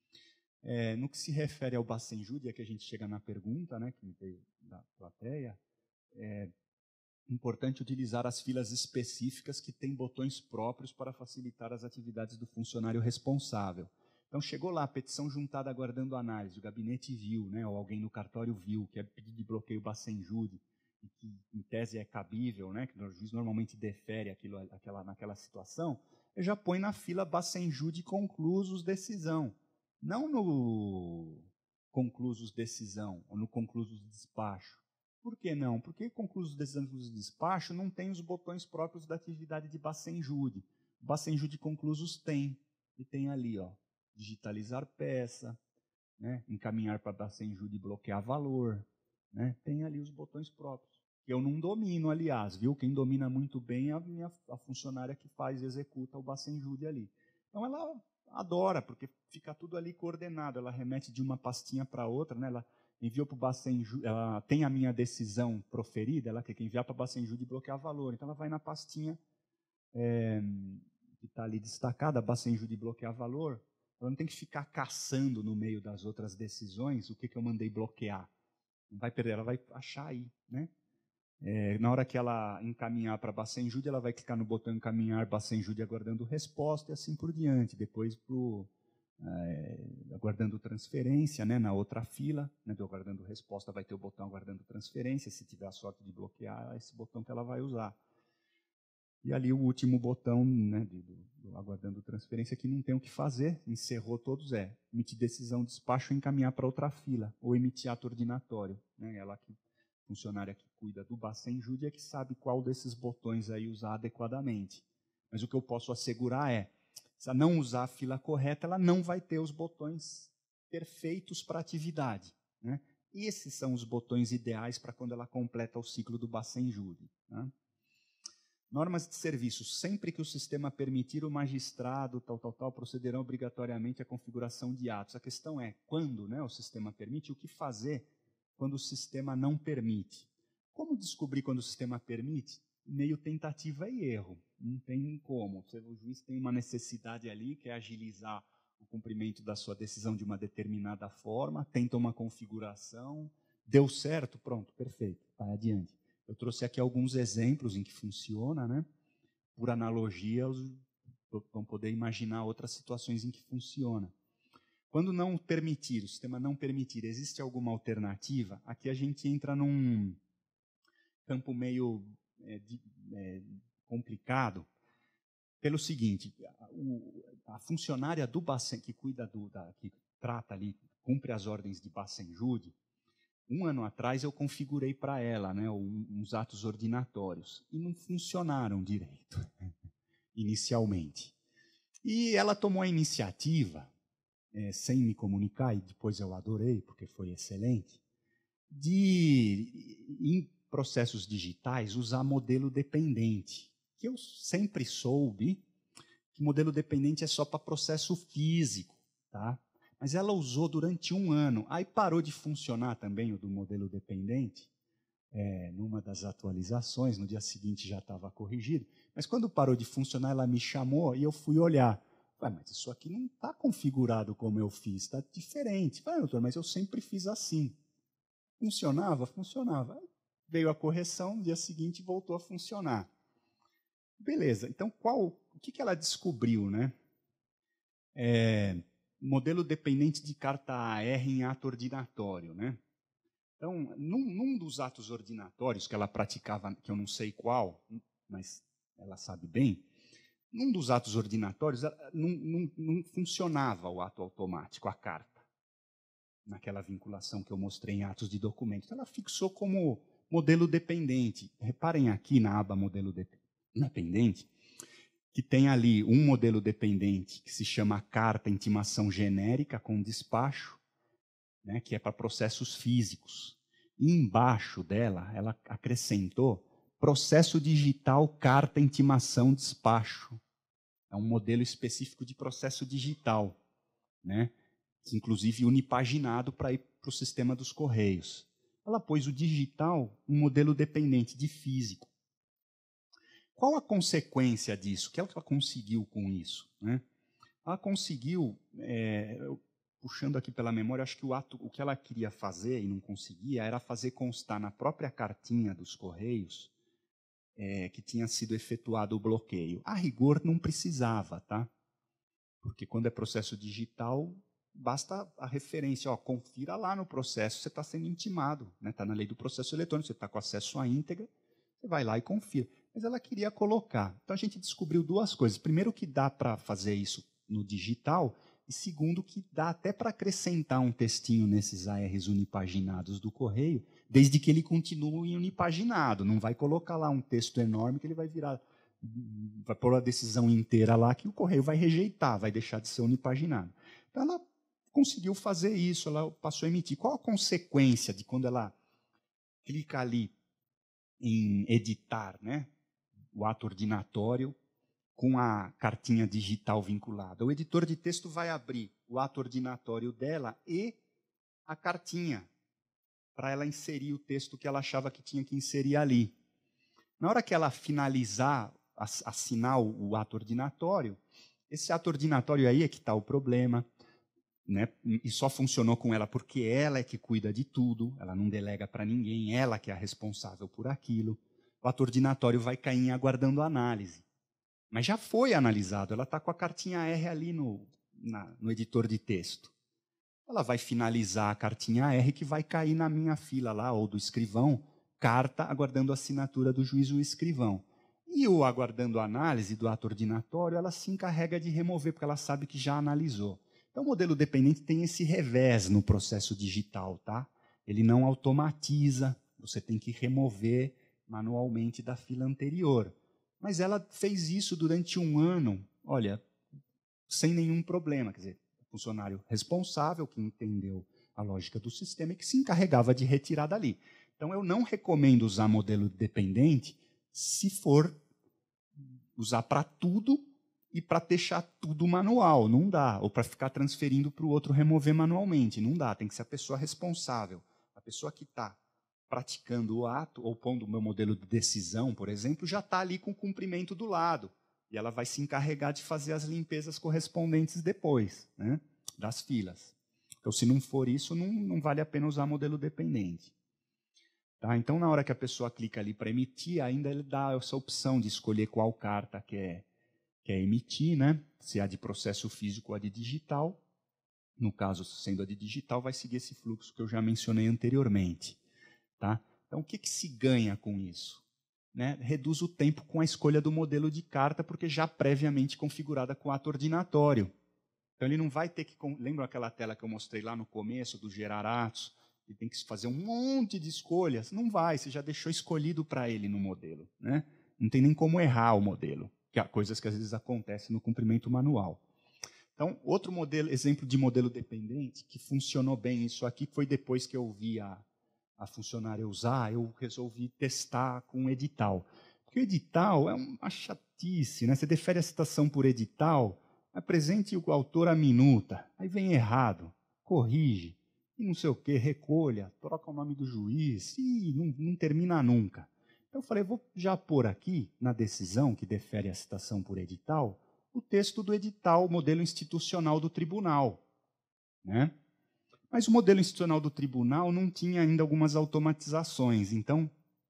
É, no que se refere ao Bacenjude, é que a gente chega na pergunta, né, que veio da plateia, é importante utilizar as filas específicas que têm botões próprios para facilitar as atividades do funcionário responsável. Então, chegou lá, a petição juntada aguardando análise, o gabinete viu, né, ou alguém no cartório viu, que é pedido de bloqueio Bacenjude, e que em tese é cabível, né, que o juiz normalmente defere aquilo, aquela, naquela situação, eu já põe na fila Bacenjude conclusos decisão. Não no conclusos decisão, ou no conclusos despacho. Por que não? Porque conclusos decisão e conclusos despacho não tem os botões próprios da atividade de Bacenjude. Bacenjude conclusos tem, e tem ali, ó, digitalizar peça, né? Encaminhar para Bacenjude e bloquear valor. Né? Tem ali os botões próprios. Que eu não domino, aliás, viu? Quem domina muito bem é a, minha, a funcionária que faz, executa o Bacenjude ali. Então ela adora, porque fica tudo ali coordenado. Ela remete de uma pastinha para outra, né? Ela enviou para o Bacenjude, ela tem a minha decisão proferida, ela quer enviar para o Bacenjude e bloquear valor. Então ela vai na pastinha é, que está ali destacada, Bacenjude e bloquear valor. Ela não tem que ficar caçando no meio das outras decisões o que, que eu mandei bloquear. Não vai perder, ela vai achar aí. Né? É, na hora que ela encaminhar para Bacenjude, ela vai clicar no botão encaminhar Bacenjude aguardando resposta e assim por diante. Depois, pro, é, aguardando transferência, né, na outra fila, né, do aguardando resposta, vai ter o botão aguardando transferência. Se tiver a sorte de bloquear, é esse botão que ela vai usar. E ali o último botão, né, do, do aguardando transferência, que não tem o que fazer, encerrou todos, é emitir decisão, despacho e encaminhar para outra fila, ou emitir ato ordinatório. Né, ela que, funcionária que cuida do Bacenjude é que sabe qual desses botões aí usar adequadamente. Mas o que eu posso assegurar é, se ela não usar a fila correta, ela não vai ter os botões perfeitos para a atividade. Né? E esses são os botões ideais para quando ela completa o ciclo do Bacenjude. Né? Normas de serviço. Sempre que o sistema permitir, o magistrado, tal, tal, tal, procederão obrigatoriamente à configuração de atos. A questão é, quando, né, o sistema permite, o que fazer quando o sistema não permite? Como descobrir quando o sistema permite? Meio tentativa e erro. Não tem como. O juiz tem uma necessidade ali, que é agilizar o cumprimento da sua decisão de uma determinada forma, tenta uma configuração, deu certo, pronto, perfeito, vai adiante. Eu trouxe aqui alguns exemplos em que funciona, né? Por analogia, vão poder imaginar outras situações em que funciona. Quando não permitir, o sistema não permitir, existe alguma alternativa? Aqui a gente entra num campo meio é, de, é, complicado, pelo seguinte, a, o, a funcionária do Bacen, que cuida do, da, que trata ali, cumpre as ordens de Bacenjude, um ano atrás eu configurei para ela, né, uns atos ordinatórios e não funcionaram direito, inicialmente. E ela tomou a iniciativa, é, sem me comunicar, e depois eu adorei, porque foi excelente, de, em processos digitais, usar modelo dependente. Que eu sempre soube que modelo dependente é só para processo físico, tá? Mas ela usou durante um ano. Aí parou de funcionar também o do modelo dependente, é, numa das atualizações, no dia seguinte já estava corrigido. Mas quando parou de funcionar, ela me chamou e eu fui olhar. Falei, mas isso aqui não está configurado como eu fiz, está diferente. Falei, doutor, mas eu sempre fiz assim. Funcionava? Funcionava. Aí veio a correção, no dia seguinte voltou a funcionar. Beleza, então qual, o que, que ela descobriu, né? É, modelo dependente de carta A R em ato ordinatório, né? Então, num, num dos atos ordinatórios que ela praticava, que eu não sei qual, mas ela sabe bem, num dos atos ordinatórios não, não, não funcionava o ato automático, a carta, naquela vinculação que eu mostrei em atos de documento. Então, ela fixou como modelo dependente. Reparem aqui na aba modelo dependente, que tem ali um modelo dependente que se chama carta intimação genérica com despacho, né, que é para processos físicos. E embaixo dela, ela acrescentou processo digital, carta, intimação, despacho. É um modelo específico de processo digital, né? Inclusive unipaginado para ir para o sistema dos Correios. Ela pôs o digital um modelo dependente de físico. Qual a consequência disso? O que ela conseguiu com isso, né? Ela conseguiu, é, puxando aqui pela memória, acho que o, ato, o que ela queria fazer e não conseguia era fazer constar na própria cartinha dos Correios é, que tinha sido efetuado o bloqueio. A rigor não precisava, tá? Porque quando é processo digital, basta a referência, ó, confira lá no processo, você está sendo intimado, né? Está na lei do processo eletrônico, você está com acesso à íntegra, você vai lá e confira. Mas ela queria colocar. Então a gente descobriu duas coisas. Primeiro, que dá para fazer isso no digital, e segundo, que dá até para acrescentar um textinho nesses A Rs unipaginados do Correio, desde que ele continue unipaginado. Não vai colocar lá um texto enorme que ele vai virar, vai pôr a decisão inteira lá que o Correio vai rejeitar, vai deixar de ser unipaginado. Então ela conseguiu fazer isso, ela passou a emitir. Qual a consequência de quando ela clica ali em editar, né, o ato ordinatório com a cartinha digital vinculada? O editor de texto vai abrir o ato ordinatório dela e a cartinha, para ela inserir o texto que ela achava que tinha que inserir ali. Na hora que ela finalizar, assinar o ato ordinatório, esse ato ordinatório aí é que está o problema, né? E só funcionou com ela porque ela é que cuida de tudo, ela não delega para ninguém, ela que é a responsável por aquilo. O ato ordinatório vai cair em aguardando análise. Mas já foi analisado, ela está com a cartinha R ali no, na, no editor de texto. Ela vai finalizar a cartinha R que vai cair na minha fila lá, ou do escrivão, carta aguardando a assinatura do juiz ou escrivão. E o aguardando a análise do ato ordinatório, ela se encarrega de remover, porque ela sabe que já analisou. Então, o modelo dependente tem esse revés no processo digital, tá? Ele não automatiza, você tem que remover manualmente da fila anterior. Mas ela fez isso durante um ano, olha, sem nenhum problema. Quer dizer, funcionário responsável, que entendeu a lógica do sistema e que se encarregava de retirar dali. Então, eu não recomendo usar modelo dependente se for usar para tudo e para deixar tudo manual. Não dá. Ou para ficar transferindo para o outro remover manualmente. Não dá. Tem que ser a pessoa responsável. A pessoa que está praticando o ato, ou pondo o meu modelo de decisão, por exemplo, já está ali com o cumprimento do lado. E ela vai se encarregar de fazer as limpezas correspondentes depois, né, das filas. Então, se não for isso, não, não vale a pena usar modelo dependente. Tá? Então, na hora que a pessoa clica ali para emitir, ainda ele dá essa opção de escolher qual carta quer, quer emitir, né, se é a de processo físico ou a de digital. No caso, sendo a de digital, vai seguir esse fluxo que eu já mencionei anteriormente. Tá? Então, o que, que se ganha com isso? Né, reduz o tempo com a escolha do modelo de carta, porque já previamente configurada com o ato ordinatório. Então, ele não vai ter que... Lembra aquela tela que eu mostrei lá no começo, do gerar atos? Ele tem que fazer um monte de escolhas? Não vai, você já deixou escolhido para ele no modelo. Né? Não tem nem como errar o modelo, que há coisas que às vezes acontecem no cumprimento manual. Então, outro modelo, exemplo de modelo dependente, que funcionou bem isso aqui, foi depois que eu vi a... a funcionária usar, eu resolvi testar com o edital. Porque o edital é uma chatice, né? Você defere a citação por edital, apresente o autor a minuta, aí vem errado, corrige, e não sei o quê, recolha, troca o nome do juiz, e não, não termina nunca. Então eu falei, vou já pôr aqui, na decisão que defere a citação por edital, o texto do edital, modelo institucional do tribunal, né? Mas o modelo institucional do tribunal não tinha ainda algumas automatizações. Então,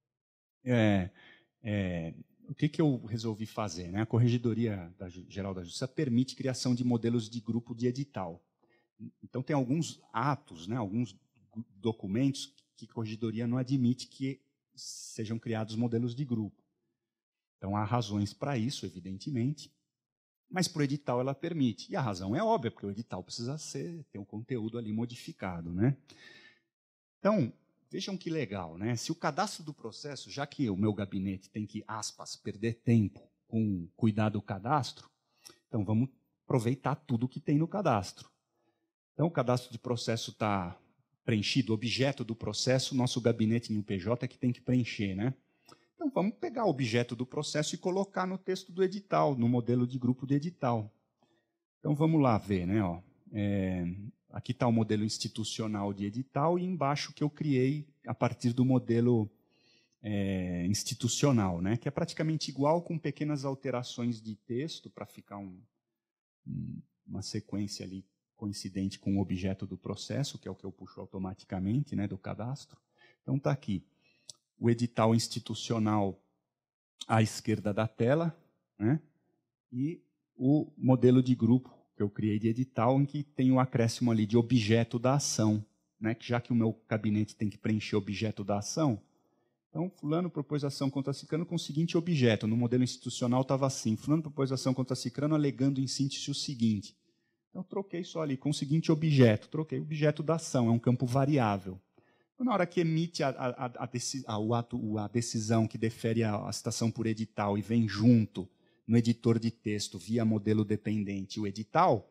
é, é, o que, que eu resolvi fazer? Né? A Corregedoria da, Geral da Justiça permite criação de modelos de grupo de edital. Então, tem alguns atos, né, alguns documentos que a Corregedoria não admite que sejam criados modelos de grupo. Então, há razões para isso, evidentemente. Mas para o edital ela permite. E a razão é óbvia, porque o edital precisa ser, ter o conteúdo ali modificado. Né? Então, vejam que legal, né? Se o cadastro do processo, já que o meu gabinete tem que, aspas, perder tempo com cuidar do cadastro, então vamos aproveitar tudo que tem no cadastro. Então, o cadastro de processo está preenchido, o objeto do processo, nosso gabinete em U P J é que tem que preencher, né? Então, vamos pegar o objeto do processo e colocar no texto do edital, no modelo de grupo de edital. Então, vamos lá ver, né? Ó, é, aqui está o modelo institucional de edital e embaixo que eu criei a partir do modelo é, institucional, né? Que é praticamente igual, com pequenas alterações de texto para ficar um, um, uma sequência ali coincidente com o objeto do processo, que é o que eu puxo automaticamente, né, do cadastro. Então, está aqui o edital institucional à esquerda da tela, né, e o modelo de grupo que eu criei de edital, em que tem o acréscimo ali de objeto da ação, né, que já que o meu gabinete tem que preencher objeto da ação, então, fulano propôs ação contra ciclano com o seguinte objeto. No modelo institucional estava assim, fulano propôs ação contra ciclano alegando em síntese o seguinte. Então, eu troquei só ali com o seguinte objeto, troquei o objeto da ação, é um campo variável. Então, na hora que emite a, a, a, a, o ato, a decisão que defere a, a citação por edital e vem junto no editor de texto via modelo dependente o edital,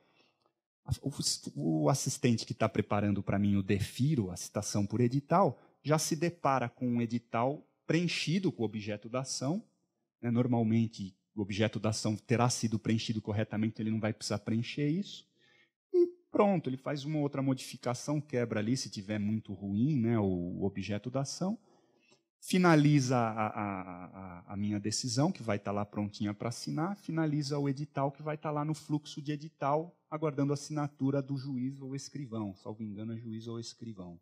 o, o assistente que está preparando para mim o defiro, a citação por edital, já se depara com um edital preenchido com o objeto da ação. Né? Normalmente, o objeto da ação terá sido preenchido corretamente, ele não vai precisar preencher isso. E pronto, ele faz uma outra modificação, quebra ali, se tiver muito ruim, né, o objeto da ação. Finaliza a, a, a, a minha decisão, que vai estar lá prontinha para assinar. Finaliza o edital, que vai estar lá no fluxo de edital, aguardando a assinatura do juiz ou escrivão. Salvo engano, é juiz ou escrivão.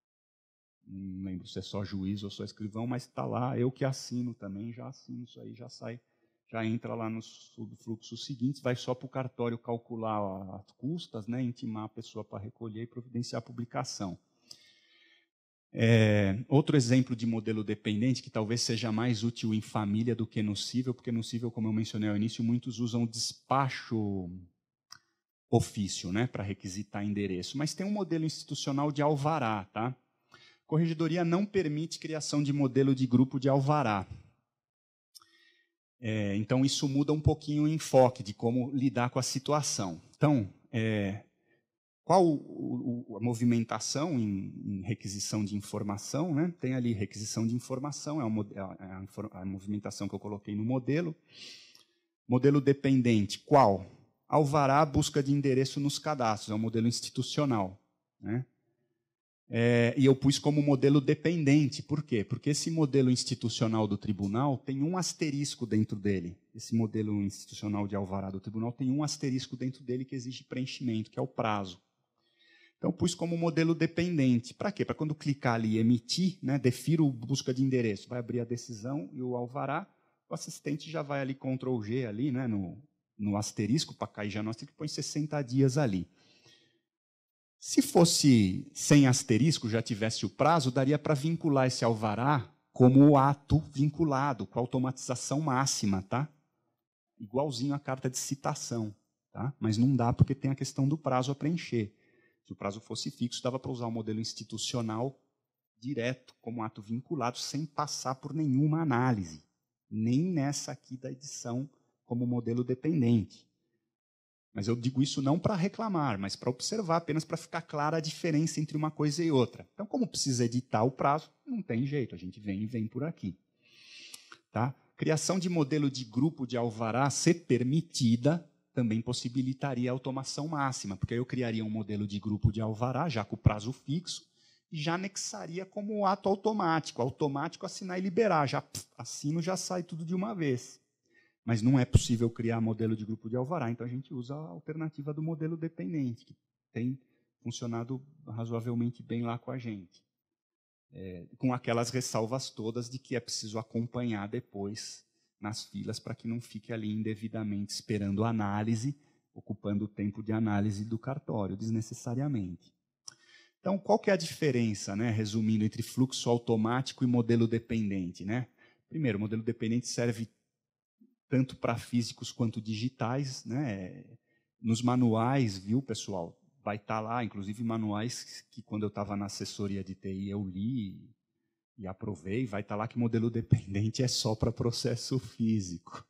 Não lembro se é só juiz ou só escrivão, mas está lá, eu que assino também, já assino isso aí, já sai, já entra lá nos subfluxos seguintes, vai só para o cartório calcular as custas, né, intimar a pessoa para recolher e providenciar a publicação. É, outro exemplo de modelo dependente, que talvez seja mais útil em família do que no cível, porque no cível, como eu mencionei ao início, muitos usam despacho ofício, né, para requisitar endereço, mas tem um modelo institucional de alvará, tá? Corregedoria não permite criação de modelo de grupo de alvará. É, então, isso muda um pouquinho o enfoque de como lidar com a situação. Então, é, qual o, o, a movimentação em, em requisição de informação? Né? Tem ali requisição de informação, é a, a, a movimentação que eu coloquei no modelo. Modelo dependente, qual? Alvará, busca de endereço nos cadastros, é um modelo institucional, né? É, e eu pus como modelo dependente. Por quê? Porque esse modelo institucional do tribunal tem um asterisco dentro dele. Esse modelo institucional de alvará do tribunal tem um asterisco dentro dele que exige preenchimento, que é o prazo. Então, eu pus como modelo dependente. Para quê? Para quando clicar ali e emitir, né, defiro busca de endereço, vai abrir a decisão e o alvará, o assistente já vai ali, control G ali, né, no, no asterisco, para cair já no asterisco, põe sessenta dias ali. Se fosse sem asterisco, já tivesse o prazo, daria para vincular esse alvará como o ato vinculado, com automatização máxima, tá? Igualzinho à carta de citação, tá? Mas não dá porque tem a questão do prazo a preencher. Se o prazo fosse fixo, dava para usar o modelo institucional direto, como ato vinculado, sem passar por nenhuma análise, nem nessa aqui da edição como modelo dependente. Mas eu digo isso não para reclamar, mas para observar, apenas para ficar clara a diferença entre uma coisa e outra. Então, como precisa editar o prazo, não tem jeito, a gente vem e vem por aqui. Tá? Criação de modelo de grupo de alvará ser permitida também possibilitaria a automação máxima, porque aí eu criaria um modelo de grupo de alvará, já com o prazo fixo, e já anexaria como ato automático, automático assinar e liberar, já pff, assino, já sai tudo de uma vez. Mas não é possível criar modelo de grupo de alvará, então a gente usa a alternativa do modelo dependente, que tem funcionado razoavelmente bem lá com a gente. É, com aquelas ressalvas todas de que é preciso acompanhar depois nas filas para que não fique ali indevidamente esperando análise, ocupando o tempo de análise do cartório, desnecessariamente. Então, qual que é a diferença, né, resumindo, entre fluxo automático e modelo dependente? Né? Primeiro, o modelo dependente serve tanto para físicos quanto digitais, né? Nos manuais, viu, pessoal, vai estar lá, inclusive manuais que quando eu estava na assessoria de T I eu li e aprovei, vai estar lá que modelo dependente é só para processo físico.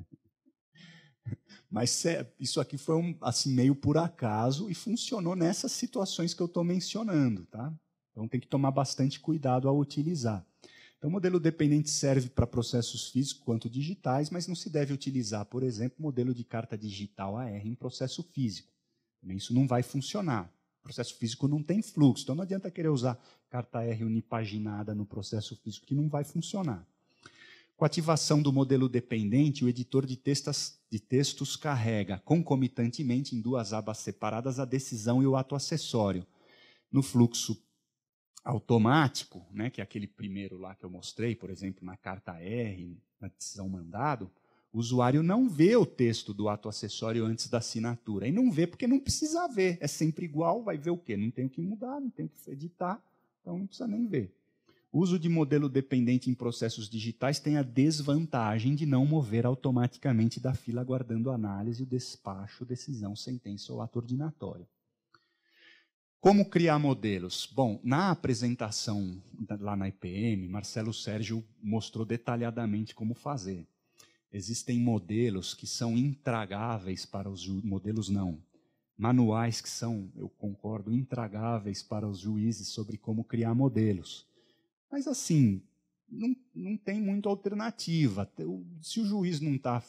Mas isso aqui foi um, assim, meio por acaso e funcionou nessas situações que eu estou mencionando. Tá? Então tem que tomar bastante cuidado ao utilizar. Então o modelo dependente serve para processos físicos quanto digitais, mas não se deve utilizar, por exemplo, modelo de carta digital A R em processo físico. Isso não vai funcionar. O processo físico não tem fluxo, então não adianta querer usar carta R unipaginada no processo físico, que não vai funcionar. Com a ativação do modelo dependente, o editor de textos, de textos carrega concomitantemente em duas abas separadas a decisão e o ato acessório. No fluxo automático, né, que é aquele primeiro lá que eu mostrei, por exemplo, na carta R, na decisão mandado, o usuário não vê o texto do ato acessório antes da assinatura. E não vê porque não precisa ver. É sempre igual, vai ver o quê? Não tem o que mudar, não tem o que editar, então não precisa nem ver. O uso de modelo dependente em processos digitais tem a desvantagem de não mover automaticamente da fila aguardando análise, o despacho, decisão, sentença ou ato ordinatório. Como criar modelos? Bom, na apresentação lá na I P M, Marcelo Sérgio mostrou detalhadamente como fazer. Existem modelos que são intragáveis para os juízes, modelos não, manuais que são, eu concordo, intragáveis para os juízes sobre como criar modelos. Mas, assim, não, não tem muita alternativa. Se o juiz não, tá,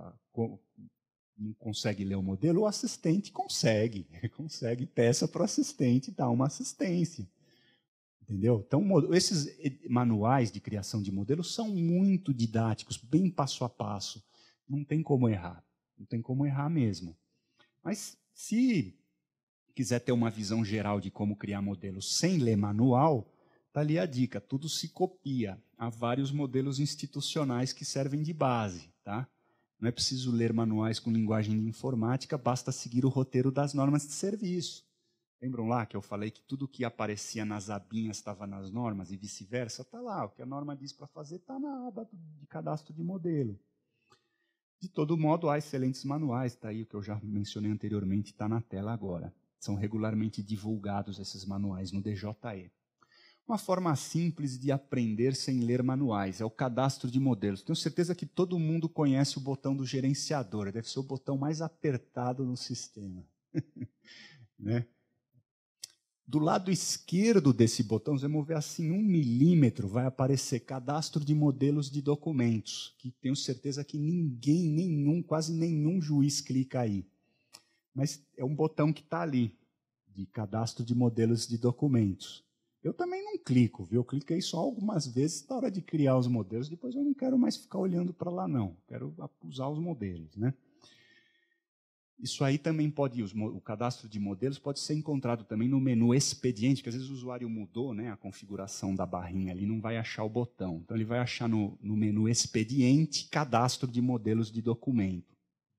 não consegue ler o modelo, o assistente consegue. Consegue, peça para o assistente dar uma assistência. Entendeu? Então, esses manuais de criação de modelos são muito didáticos, bem passo a passo. Não tem como errar. Não tem como errar mesmo. Mas, se quiser ter uma visão geral de como criar modelos sem ler manual, está ali a dica, tudo se copia. Há vários modelos institucionais que servem de base. Tá? Não é preciso ler manuais com linguagem de informática, basta seguir o roteiro das normas de serviço. Lembram lá que eu falei que tudo que aparecia nas abinhas estava nas normas e vice-versa? Está lá, o que a norma diz para fazer está na aba de cadastro de modelo. De todo modo, há excelentes manuais, está aí o que eu já mencionei anteriormente, está na tela agora. São regularmente divulgados esses manuais no D J E. Uma forma simples de aprender sem ler manuais é o cadastro de modelos. Tenho certeza que todo mundo conhece o botão do gerenciador, deve ser o botão mais apertado no sistema. Né? Do lado esquerdo desse botão, você mover assim um milímetro, vai aparecer cadastro de modelos de documentos, que tenho certeza que ninguém, nenhum, quase nenhum juiz clica aí. Mas é um botão que está ali, de cadastro de modelos de documentos. Eu também não clico, viu? Eu cliquei só algumas vezes na hora de criar os modelos, depois eu não quero mais ficar olhando para lá, não. Quero usar os modelos, né? Isso aí também pode, o cadastro de modelos pode ser encontrado também no menu expediente, que às vezes o usuário mudou, né, a configuração da barrinha ali, não vai achar o botão. Então ele vai achar no, no menu expediente, cadastro de modelos de documento.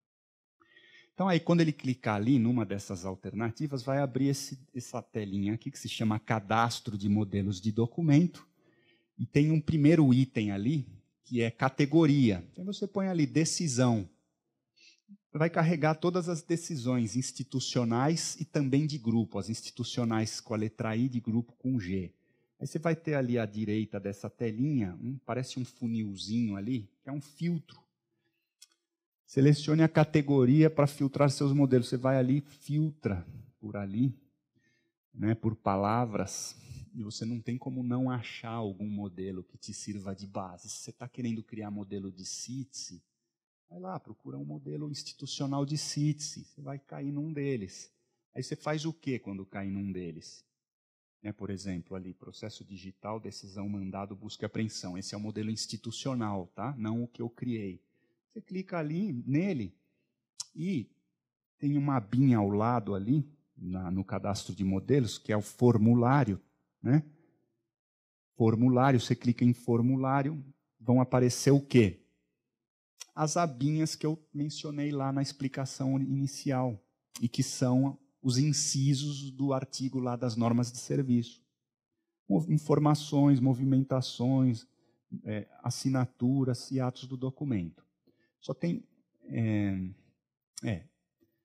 Então aí quando ele clicar ali numa dessas alternativas, vai abrir esse, essa telinha aqui que se chama cadastro de modelos de documento, e tem um primeiro item ali, que é categoria. Então você põe ali decisão. Vai carregar todas as decisões institucionais e também de grupo, as institucionais com a letra I, de grupo com G. Aí você vai ter ali à direita dessa telinha, um, parece um funilzinho ali, que é um filtro. Selecione a categoria para filtrar seus modelos. Você vai ali, filtra por ali, né, por palavras, e você não tem como não achar algum modelo que te sirva de base. Se você está querendo criar modelo de C I T S E, vai lá, procura um modelo institucional de C I T S E, você vai cair num deles. Aí você faz o quê quando cai num deles? Né, por exemplo, ali, processo digital, decisão, mandado, busca e apreensão. Esse é o modelo institucional, tá? Não o que eu criei. Você clica ali, nele, e tem uma abinha ao lado ali, na, no cadastro de modelos, que é o formulário. Né? Formulário, você clica em formulário, vão aparecer o quê? As abinhas que eu mencionei lá na explicação inicial, e que são os incisos do artigo lá das normas de serviço. Informações, movimentações, é, assinaturas e atos do documento. Só tem... É, é,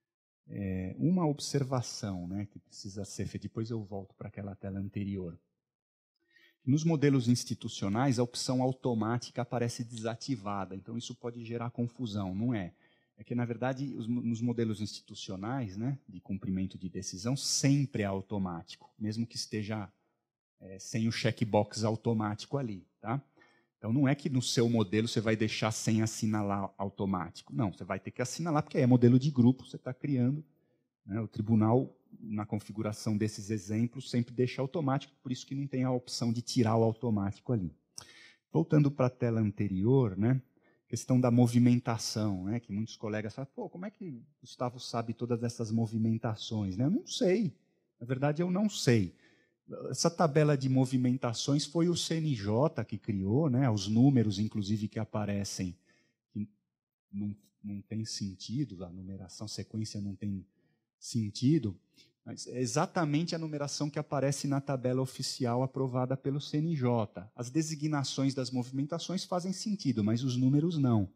é, uma observação, né, que precisa ser feita. Depois eu volto para aquela tela anterior. Nos modelos institucionais, a opção automática aparece desativada, então isso pode gerar confusão, não é? É que, na verdade, os, nos modelos institucionais, né, de cumprimento de decisão, sempre é automático, mesmo que esteja é, sem o checkbox automático ali. Tá? Então, não é que no seu modelo você vai deixar sem assinalar automático. Não, você vai ter que assinalar, porque é modelo de grupo, você está criando. Né, o tribunal, na configuração desses exemplos, sempre deixa automático, por isso que não tem a opção de tirar o automático ali. Voltando para a tela anterior, né, questão da movimentação, né, que muitos colegas falam, pô, como é que Gustavo sabe todas essas movimentações? Né? Eu não sei. Na verdade, eu não sei. Essa tabela de movimentações foi o C N J que criou, né, os números, inclusive, que aparecem, que não, não tem sentido, a numeração, a sequência não tem sentido, mas é exatamente a numeração que aparece na tabela oficial aprovada pelo C N J. As designações das movimentações fazem sentido, mas os números não.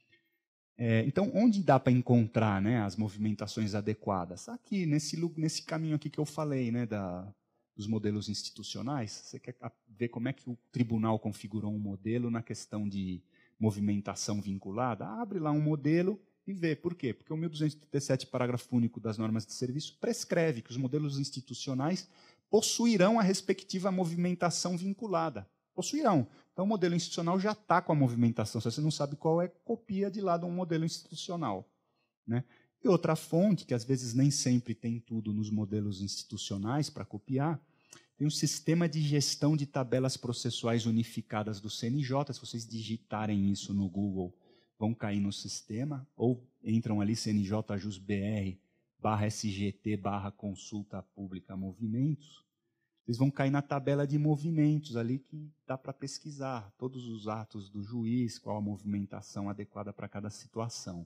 É, então, onde dá para encontrar, né, as movimentações adequadas? Aqui, nesse, nesse caminho aqui que eu falei, né, da, dos modelos institucionais. Você quer ver como é que o tribunal configurou um modelo na questão de movimentação vinculada? Abre lá um modelo e vê. Por quê? Porque o mil duzentos e trinta e sete, parágrafo único das normas de serviço, prescreve que os modelos institucionais possuirão a respectiva movimentação vinculada. Possuirão. Então, o modelo institucional já está com a movimentação. Se você não sabe qual é, copia de lá de um modelo institucional. Né? E outra fonte, que às vezes nem sempre tem tudo nos modelos institucionais para copiar, tem um sistema de gestão de tabelas processuais unificadas do C N J. Se vocês digitarem isso no Google, vão cair no sistema, ou entram ali C N J Jus B R barra S G T barra consulta pública movimentos, vocês vão cair na tabela de movimentos ali que dá para pesquisar todos os atos do juiz, qual a movimentação adequada para cada situação.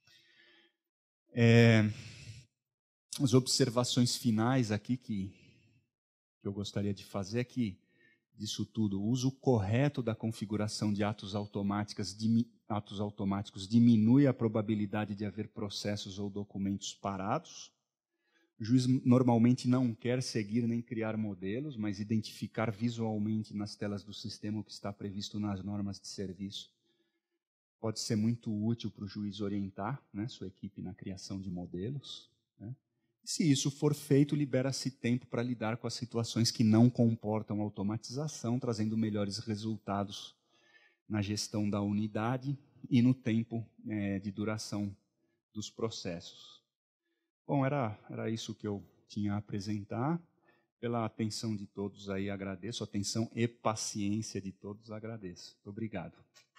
É, as observações finais aqui que, que eu gostaria de fazer é que, disso tudo, o uso correto da configuração de atos automáticos, dimi, atos automáticos diminui a probabilidade de haver processos ou documentos parados. O juiz normalmente não quer seguir nem criar modelos, mas identificar visualmente nas telas do sistema o que está previsto nas normas de serviço. Pode ser muito útil para o juiz orientar, né, sua equipe na criação de modelos. Né? E se isso for feito, libera-se tempo para lidar com as situações que não comportam automatização, trazendo melhores resultados na gestão da unidade e no tempo é, de duração dos processos. Bom, era, era isso que eu tinha a apresentar. Pela atenção de todos aí, agradeço. Atenção e paciência de todos, agradeço. Muito obrigado.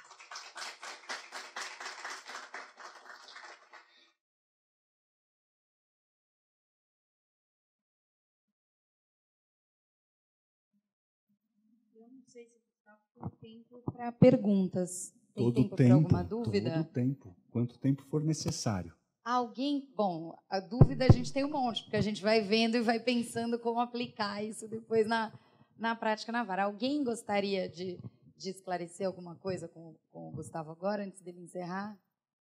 Eu não sei se está com tempo para perguntas. Tem Todo tempo, tempo para alguma dúvida? Todo tempo. Quanto tempo for necessário. Alguém, bom, a dúvida a gente tem um monte, porque a gente vai vendo e vai pensando como aplicar isso depois na, na prática na vara. Alguém gostaria de, de esclarecer alguma coisa com, com o Gustavo agora, antes dele encerrar?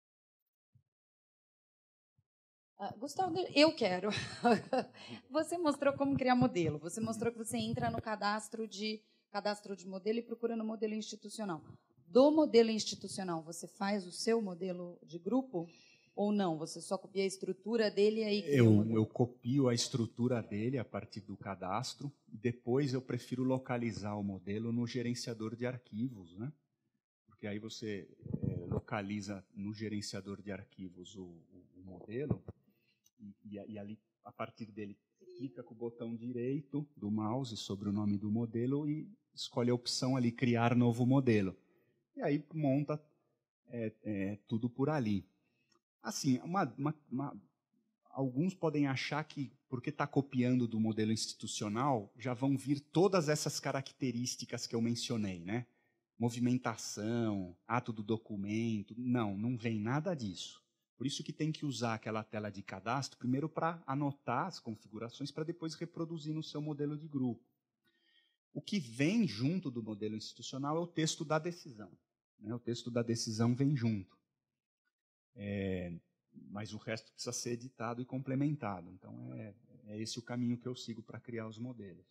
Uh, Gustavo, eu quero. Você mostrou como criar modelo, você mostrou que você entra no cadastro de, cadastro de modelo e procura no modelo institucional. Do modelo institucional, você faz o seu modelo de grupo? Ou não? Você só copia a estrutura dele e aí cria eu, o modelo? Eu copio a estrutura dele a partir do cadastro, e depois eu prefiro localizar o modelo no gerenciador de arquivos, né? Porque aí você é, localiza no gerenciador de arquivos o, o, o modelo, e, e, e ali, a partir dele, clica com o botão direito do mouse sobre o nome do modelo e escolhe a opção ali, criar novo modelo. E aí monta é, é, tudo por ali. Assim, uma, uma, uma, alguns podem achar que, porque está copiando do modelo institucional, já vão vir todas essas características que eu mencionei, né? Movimentação, ato do documento. Não, não vem nada disso. Por isso que tem que usar aquela tela de cadastro, primeiro para anotar as configurações, para depois reproduzir no seu modelo de grupo. O que vem junto do modelo institucional é o texto da decisão. Né? O texto da decisão vem junto. É, mas o resto precisa ser editado e complementado. Então, é, é esse o caminho que eu sigo para criar os modelos.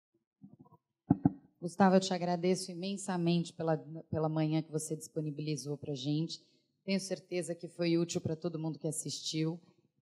Gustavo, eu te agradeço imensamente pela, pela manhã que você disponibilizou para a gente. Tenho certeza que foi útil para todo mundo que assistiu.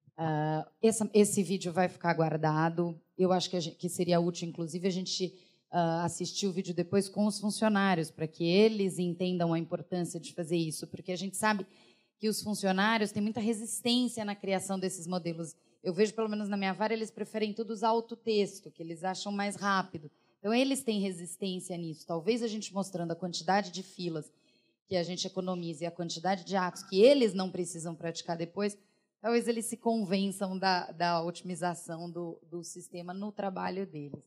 Uh, esse, esse vídeo vai ficar guardado. Eu acho que, a gente, que seria útil, inclusive, a gente uh, assistir o vídeo depois com os funcionários, para que eles entendam a importância de fazer isso, porque a gente sabe que os funcionários têm muita resistência na criação desses modelos. Eu vejo, pelo menos na minha vara, eles preferem tudo usar autotexto, que eles acham mais rápido. Então, eles têm resistência nisso. Talvez a gente mostrando a quantidade de filas que a gente economiza e a quantidade de atos que eles não precisam praticar depois, talvez eles se convençam da, da otimização do, do sistema no trabalho deles.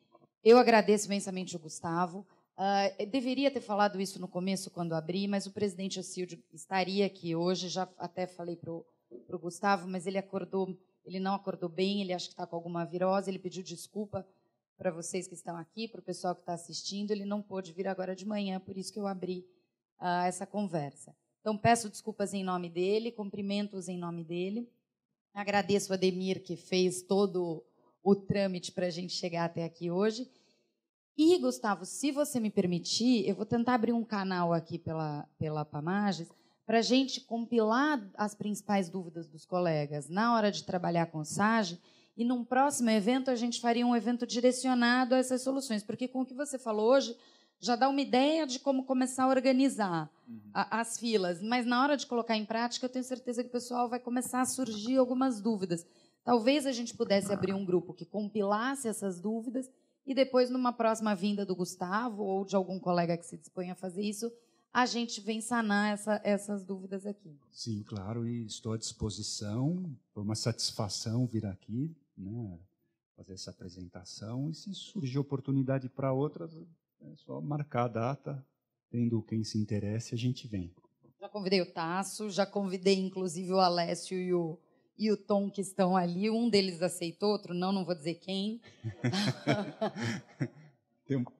Eu agradeço imensamente o Gustavo. Uh, deveria ter falado isso no começo, quando abri, mas o presidente Ocílio estaria aqui hoje. Já até falei para o Gustavo, mas ele acordou, ele não acordou bem, ele acha que está com alguma virose, ele pediu desculpa para vocês que estão aqui, para o pessoal que está assistindo. Ele não pôde vir agora de manhã, por isso que eu abri uh, essa conversa. Então, peço desculpas em nome dele, cumprimento-os em nome dele. Agradeço a Ademir, que fez todo o trâmite para a gente chegar até aqui hoje. E, Gustavo, se você me permitir, eu vou tentar abrir um canal aqui pela, pela Pamages para a gente compilar as principais dúvidas dos colegas na hora de trabalhar com o S A G, e, num próximo evento, a gente faria um evento direcionado a essas soluções, porque, com o que você falou hoje, já dá uma ideia de como começar a organizar uhum. a, as filas, mas, na hora de colocar em prática, eu tenho certeza que o pessoal vai começar a surgir algumas dúvidas. Talvez a gente pudesse abrir um grupo que compilasse essas dúvidas e, depois, numa próxima vinda do Gustavo ou de algum colega que se disponha a fazer isso, a gente vem sanar essa, essas dúvidas aqui. Sim, claro, e estou à disposição. Foi uma satisfação vir aqui, né, fazer essa apresentação, e se surgir oportunidade para outras, é só marcar a data, tendo quem se interesse, a gente vem. Já convidei o Tasso, já convidei inclusive o Alessio e o, e o Tom, que estão ali. Um deles aceitou, outro não, não vou dizer quem. Tem um...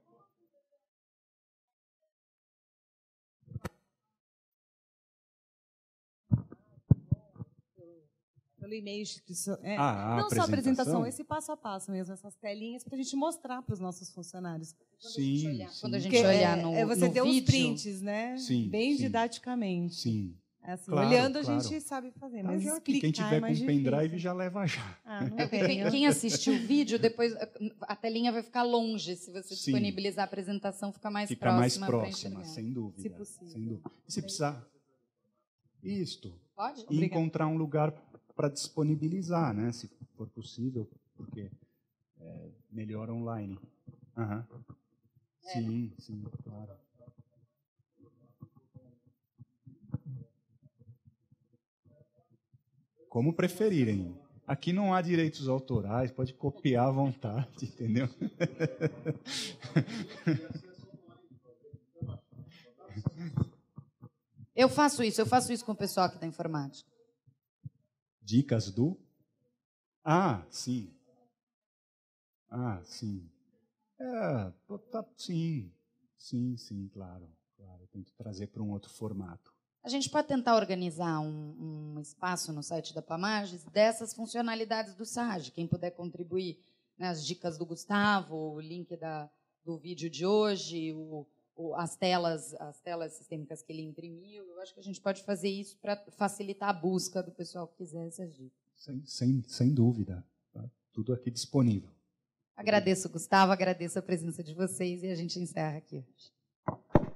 Pelo e-mail institucional. É, ah, não apresentação? Só a apresentação, esse passo a passo mesmo, essas telinhas, para a gente mostrar para os nossos funcionários. Sim, olhar, sim. Quando a gente Porque, olhar é, no, é você no deu vídeo... os prints, né? Sim, bem sim. didaticamente. Sim. Assim, claro, olhando, claro. a gente sabe fazer, mas já explicar quem tiver é mais com difícil. pendrive já leva já. Ah, não É, tenho. quem, quem assistiu o vídeo, depois a telinha vai ficar longe. Se você Sim. disponibilizar a apresentação, fica mais Fica próxima. mais pra próxima, enxergar. sem dúvida. Se possível. Sem dúvida. E se precisar... Isto. Pode? E Obrigada. encontrar um lugar para disponibilizar, né, se for possível, porque é melhor online. Uhum. É. Sim, sim, claro. Como preferirem. Aqui não há direitos autorais, pode copiar à vontade, entendeu? Eu faço isso, eu faço isso com o pessoal aqui da informática. Dicas do? Ah, sim. Ah, sim. É, tá, sim, sim, sim, claro. claro. Eu tento trazer para um outro formato. A gente pode tentar organizar um, um espaço no site da Pamages dessas funcionalidades do S A G. Quem puder contribuir, né, as dicas do Gustavo, o link da, do vídeo de hoje, o, o, as, telas, as telas sistêmicas que ele imprimiu. Eu acho que a gente pode fazer isso para facilitar a busca do pessoal que quiser essas dicas. Sem, sem, sem dúvida. Tá? Tudo aqui disponível. Agradeço, Gustavo, agradeço a presença de vocês e a gente encerra aqui hoje.